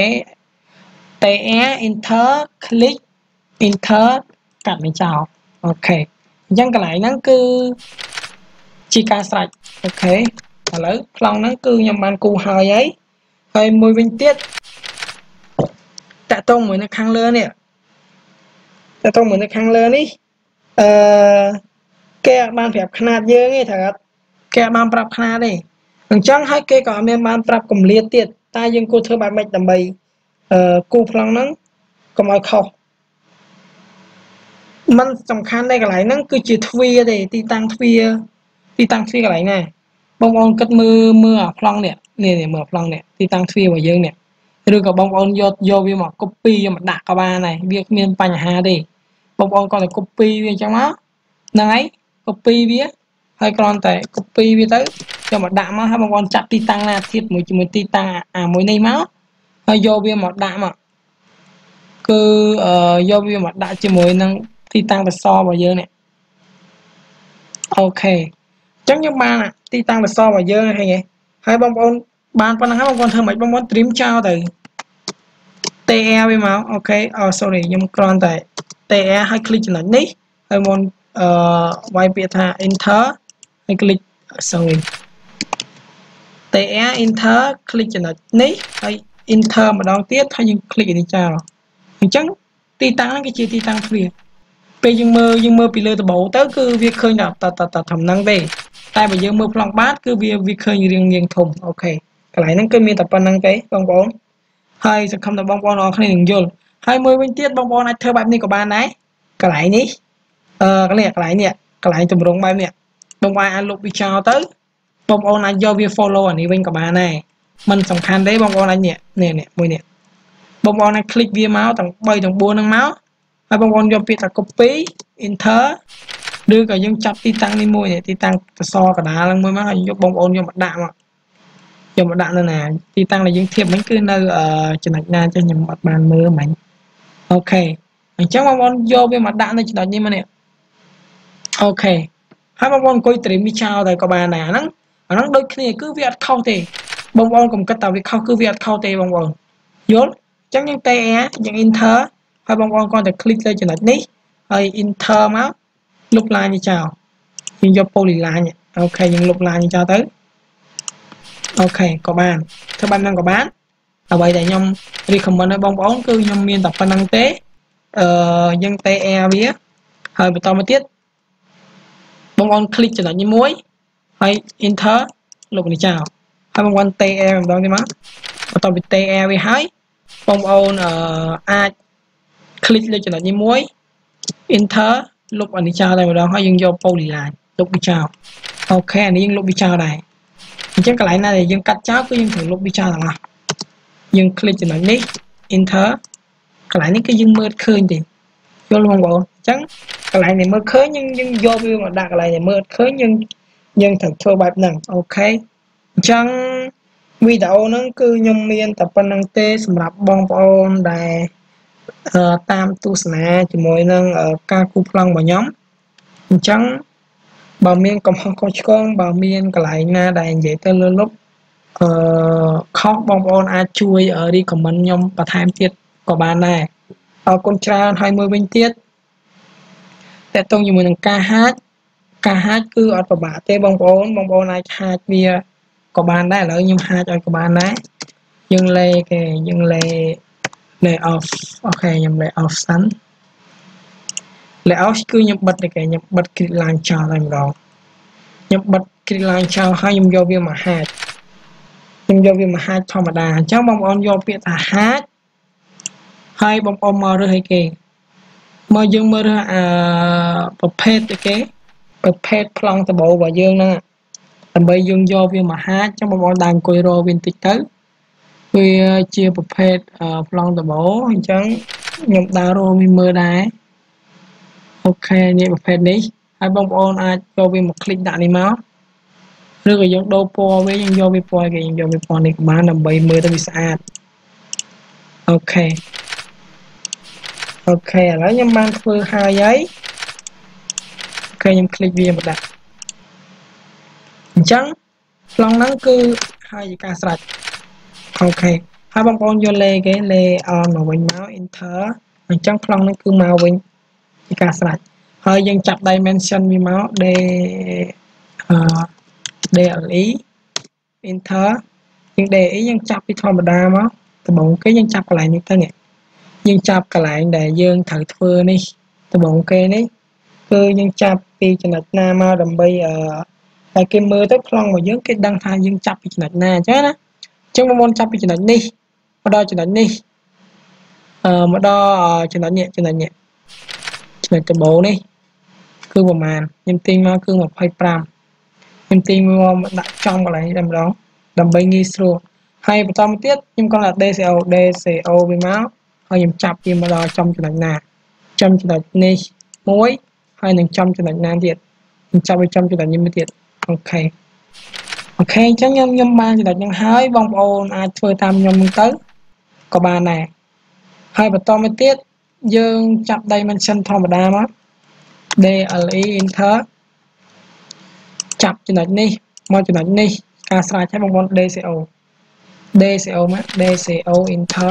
TR enter click enter កាត់នេះចោលអូខេអញ្ចឹងកន្លែងហ្នឹងគឺជាការស្រេចអូខេឥឡូវប្លង់ហ្នឹងគឺខ្ញុំបានគូរហើយហើយហើយមួយវិញទៀតតាក់ទងមួយនៅខាងលើនេះតាក់ទងមួយនៅខាងលើនេះអឺគេអត់បានប្រាប់ຂະຫນາດយើងទេថាគេអត់បានប្រាប់ຂະຫນາដទេអញ្ចឹងហើយគេក៏អត់មានបានប្រាប់កម្លាតទៀតតែយើងគួរធ្វើបែបម៉េចដើម្បីអឺគូរប្លង់ហ្នឹងកុំឲ្យខុសมันสำคัญในกระไรนั่นคือจีทวีเลยตีตังทวีตีตังทวีกระไรไงบางคนกัดมือมือพลังเนี่ยเนี่ยเนี่ยมือพลังเนี่ยตีตังทวีว่าเยอะเนี่ยหรือกับบางคนโยโยวิมก๊อปปี้มาดักกระบาnàyเวียกเมียนปัญหาดิบางคนก็แต่ก๊อปปี้เวียจังมั้งไหนก๊อปปี้เวียให้กรอนแต่ก๊อปปี้เวียtới cho mà đạm áให้บางคนจับตีตังนะทิศมือมือตีตังอ่ามือในม้าให้โยวิมđạmอ่ะคือเอ่อโยวิมđạm chỉมือนั่งตีตังไปซอมาเยอะเนี่ยโอเคจังยังบ้านอ่ะตีตังไปซอมาเยอะให้ไงให้บางคนบ้านปนังให้บางคนเธอหมายบางคนเตรียมเจ้าแต่เตะไปมาโอเคอ๋อ sorry ยังกรอนแต่เตะให้คลิกจุดนี้ให้บางเอ่อไว้เปียท่า enter ให้คลิก sorry เตะ enter คลิกจุดนี้ให้ enter มาดองเตี้ยถ้ายังคลิกอันนี้เจ้าจังตีตังนั่นก็คือตีตังเพียไปยังมือยังมือไปเลยตะโบเต้คือวิเคยหนับตัดตัดตัดทำนั่งได้แต่ไปยังมือพลังบาสคือวิวิเคยเรียงเรียงถมโอเคกลายนั่นก็มีแต่ปนังเต้บางบอลให้สักคำแต่บางบอลออกให้หนึ่งโยนให้มือเป็นเตี้ยบางบอลไอ้เธอแบบนี้กับบ้านไหนกลายนี้เออก็เนี่ยกลายเนี่ยกลายจมลงไปเนี่ยบางวันอันลุกวิชาเต้บางบอลไอ้ยอวิฟอลโล่อันนี้เป็นกับบ้านไหนมันสำคัญได้บางบอลไอ้เนี่ยเนี่ยเนี่ยมือเนี่ยบางบอลไอ้คลิกวีเมาส์ต่างใบต่างบัวนั่งเมาส์ให้บางบอลยอมเปลี่ยนแต่ copy enter đưa cả dân chập ti tăng đi môi này ti tăng so cả đá lăng môi má hình giúp bông ôn cho mặt đạm ạ cho mặt đạm nè ti tăng là dân thiệp mấy cứ nơi ở trên mặt na cho nhầm mặt bàn mưa mạnh ok mình chắc bông ôn vô với mặt đạm này chỉ như mà nè ok hai bông ôn coi tìm đi chào tại có bà này nó nó đôi khi cứ việc khâu thì bông ôn cùng cách tàu việc khâu cứ việc khâu thì bông ôn vô chắc những tay á những enter hai bông ôn con để click lên trên mặt ní hay enter máu lúc like như chào nhưng do poly like nhỉ ok nhưng lúc like như chào tới ok có bàn theo ban năng có bán ở vậy để nhom đi không bên bong bóng cứ nhom miên tập ban năng tế ờ, dân te vía hơi bị to mới tiết bong on click cho lại như muối hay enter lúc này chào hai bong on te làm đâu đi má tao bị te với hái bong on a click lên cho lại như muối enter lúc anh đi chào đây mà đó họ dừng vô poly lại lúc đi chào ok anh đi lúc đi chào này chắc cái lại này dừng cắt cháo cứ dừng thử lúc đi chào là dừng click cho nó ní enter cái lại ní cái dừng mơ khơi thì vô luôn bộ chắc cái lại này mơ khơi nhưng nhưng vô view mà đặt lại này mơ khơi nhưng nhưng thật thua bài nặng ok chẳng video nó cứ nhung miên tập năng tê sầm rạp bong bong đài tam tu sna chỉ mỗi năng ở ca cu plong bảo nhóm chẳng bảo miên còn không có con bảo miên cái lại na đài vậy tới lúc khóc bong bong ai chui ở đi comment nhóm và tham tiết của bạn này ở con trai hai mươi bên tiếtแต่ตรงอยู่มือหนึ่งกาฮัดกาฮัดคืออัดประบาเต้บองบอลบองบอลนายฮัดเบียกับบานได้แล้วยังฮัดอัดกับบานได้ยังเลยแกยังเลยเลยออฟโอเคยังเลยออฟสั้นเลยออฟคือยังบัดเลยแกยังบัดกรีลานชาอะไรอย่างเงี้ยยังบัดกรีลานชาให้ยังโยเบียมาฮัดยังโยเบียมาฮัดธรรมดาเจ้าบองบอลโยเปียตาฮัดให้บองบอลมาเรื่อยแกมายังมาอ่าประเภทแกประเภทพลังตะโบว่ายังนะแต่ใบยังโยเวียมาฮัดจังบอลดังกุยโรวินติดtới vì chiaประเภทพลังตะโบจังยมดาวโรมีมือได้โอเคนี่ประเภทนี้ให้บอลอาจโยเวียมาคลิกด่านนี้มั้งหรือก็ยังโดปอไว้ยังโยเวียปอยก็ยังโยเวียปอในบ้านนำใบมือต้องมีสะอาดโอเคโอเคแล้วยังมันคือหาย้ายโอเคยังคลิกวีมาได้จังลองนั้นคือให้การสลัดโอเคให้บางคนโยนเลยแกเลยเอาหน่วยเมาส์ enter จังลองนั้นคือมาวิ่งการสลัดให้ยังจับ dimension มีเมาส์ d เอ่อ dli enter ยัง dli ยังจับไปธรรมดามั้งแต่บอกก็ยังจับอะไรนี่ตั้งเนี่ยยังจับกระไรแต่ยังถือเฟอร์นี่แต่บอกโอเคนี่คือยังจับปีจนัดหน้ามาดำใบเอ่อแต่เกมมือต้องคล่องมาเยอะเกมดังทายยังจับปีจนัดหน้าใช่ไหมจังมันจับปีจนัดนี่มาดอจนัดนี่เอ่อมาดอจนัดเนี่ยจนัดเนี่ยจចំណុចដបូលនេះគឺប្រមាណខ្ញុំទាញមកគឺยี่สิบห้าខ្ញុំទាញមកដាក់ចំកន្លែងនេះតែម្ដងដើម្បីងាយស្រួលហើយបន្តមកទៀតខ្ញុំក៏ដាក់ DCO DCO វាមកហើយខ្ញុំចាប់វាមកដល់ចំចំណុចណាចំចំណុចនេះមួយហើយនឹងចំចំណុចណាទៀតខ្ញុំចាប់វាចំចំណុចនេះមួយទៀតអូខេអូខេអញ្ចឹងខ្ញុំខ្ញុំបានចំណុចហ្នឹងហើយបងប្អូនអាចធ្វើតាមខ្ញុំទៅក៏បានដែរហើយបន្តមកទៀតយើងចាប់ dimension ធម្មតាមក đê lờ e enter ចាប់ចំណុចនេះមកចំណុចនេះការស្រាវជ្រាវបងប្អូន DCO DCO មក DCO enter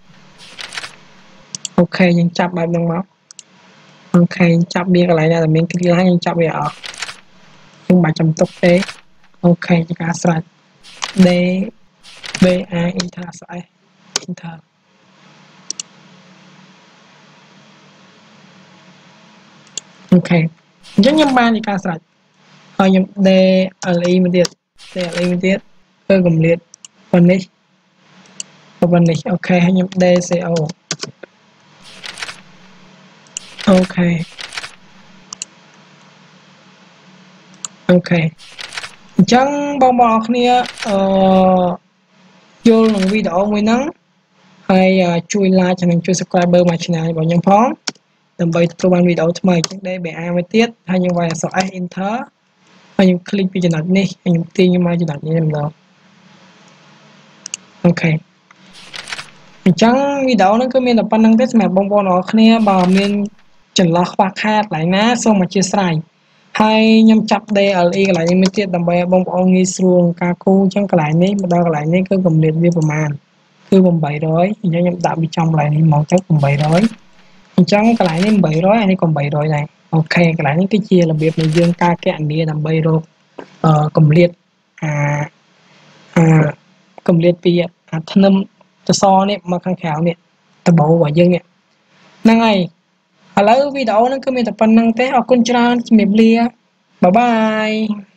អូខេយើងចាប់បែបហ្នឹងមកអូខេចាប់វាកន្លែងណាដែលមានគ្រីឡាយើងចាប់វាអស់យើងមិនបាច់ចាំទុកទេអូខេជាការស្រាច់ D B A enter S enter អូខេអញ្ចឹងខ្ញុំបានជាការស្រាច់ហើយខ្ញុំ D L E មួយទៀត D L E មួយទៀតធ្វើកម្រិតប៉ុណ្នេះប៉ុណ្នេះអូខេហើយខ្ញុំ DCO អូខេអូខេអញ្ចឹងបងប្អូនអរគ្នាអឺយល់នឹងវីដេអូមួយហ្នឹងហើយជួយ like និងជួយ subscribe មក channel របស់ខ្ញុំផងដើម្បីទទួលបានវីដេអូថ្មីជាង D B A មួយទៀតហើយខ្ញុំវាយអក្សរ S enter ហើយខ្ញុំ click ពីចំណុចនេះហើយខ្ញុំទាញមកចំណុចនេះម្ដងអូខេអញ្ចឹងវីដេអូហ្នឹងគឺមានតែប៉ុណ្្នឹងទេសម្រាប់បងប្អូនអរគ្នាបើមានចន្លោះខ្វះខាតកន្លែងណាសូមអធិស្ឋានហើយខ្ញុំចាប់ D L E កន្លែងនេះមួយទៀតដើម្បីឲ្យបងប្អូនងាយស្រួលការគូអញ្ចឹងកន្លែងនេះមកដល់កន្លែងនេះគឺកម្រិតវាប្រមាណគឺeight hundredអញ្ចឹងខ្ញុំដាក់វាចំកន្លែងនេះមកទៅeight hundredអញ្ចឹងកន្លែងនេះeight hundredអានេះក៏eight hundredដែរអូខេកន្លែងនេះគឺជារបៀបនៃយើងការកណនាដើម្បីរកអឺកម្រិតអាអាកម្រិតពីអាធ្នឹមសសរនេះមកខាងក្រៅនេះដបូលរបស់យើងនេះហ្នឹងហើយឥឡូវវីដេអូហ្នឹងគឺមានតែប៉ុណ្្នឹងទេអរគុណច្រើនជំរាបលាបាយបាយ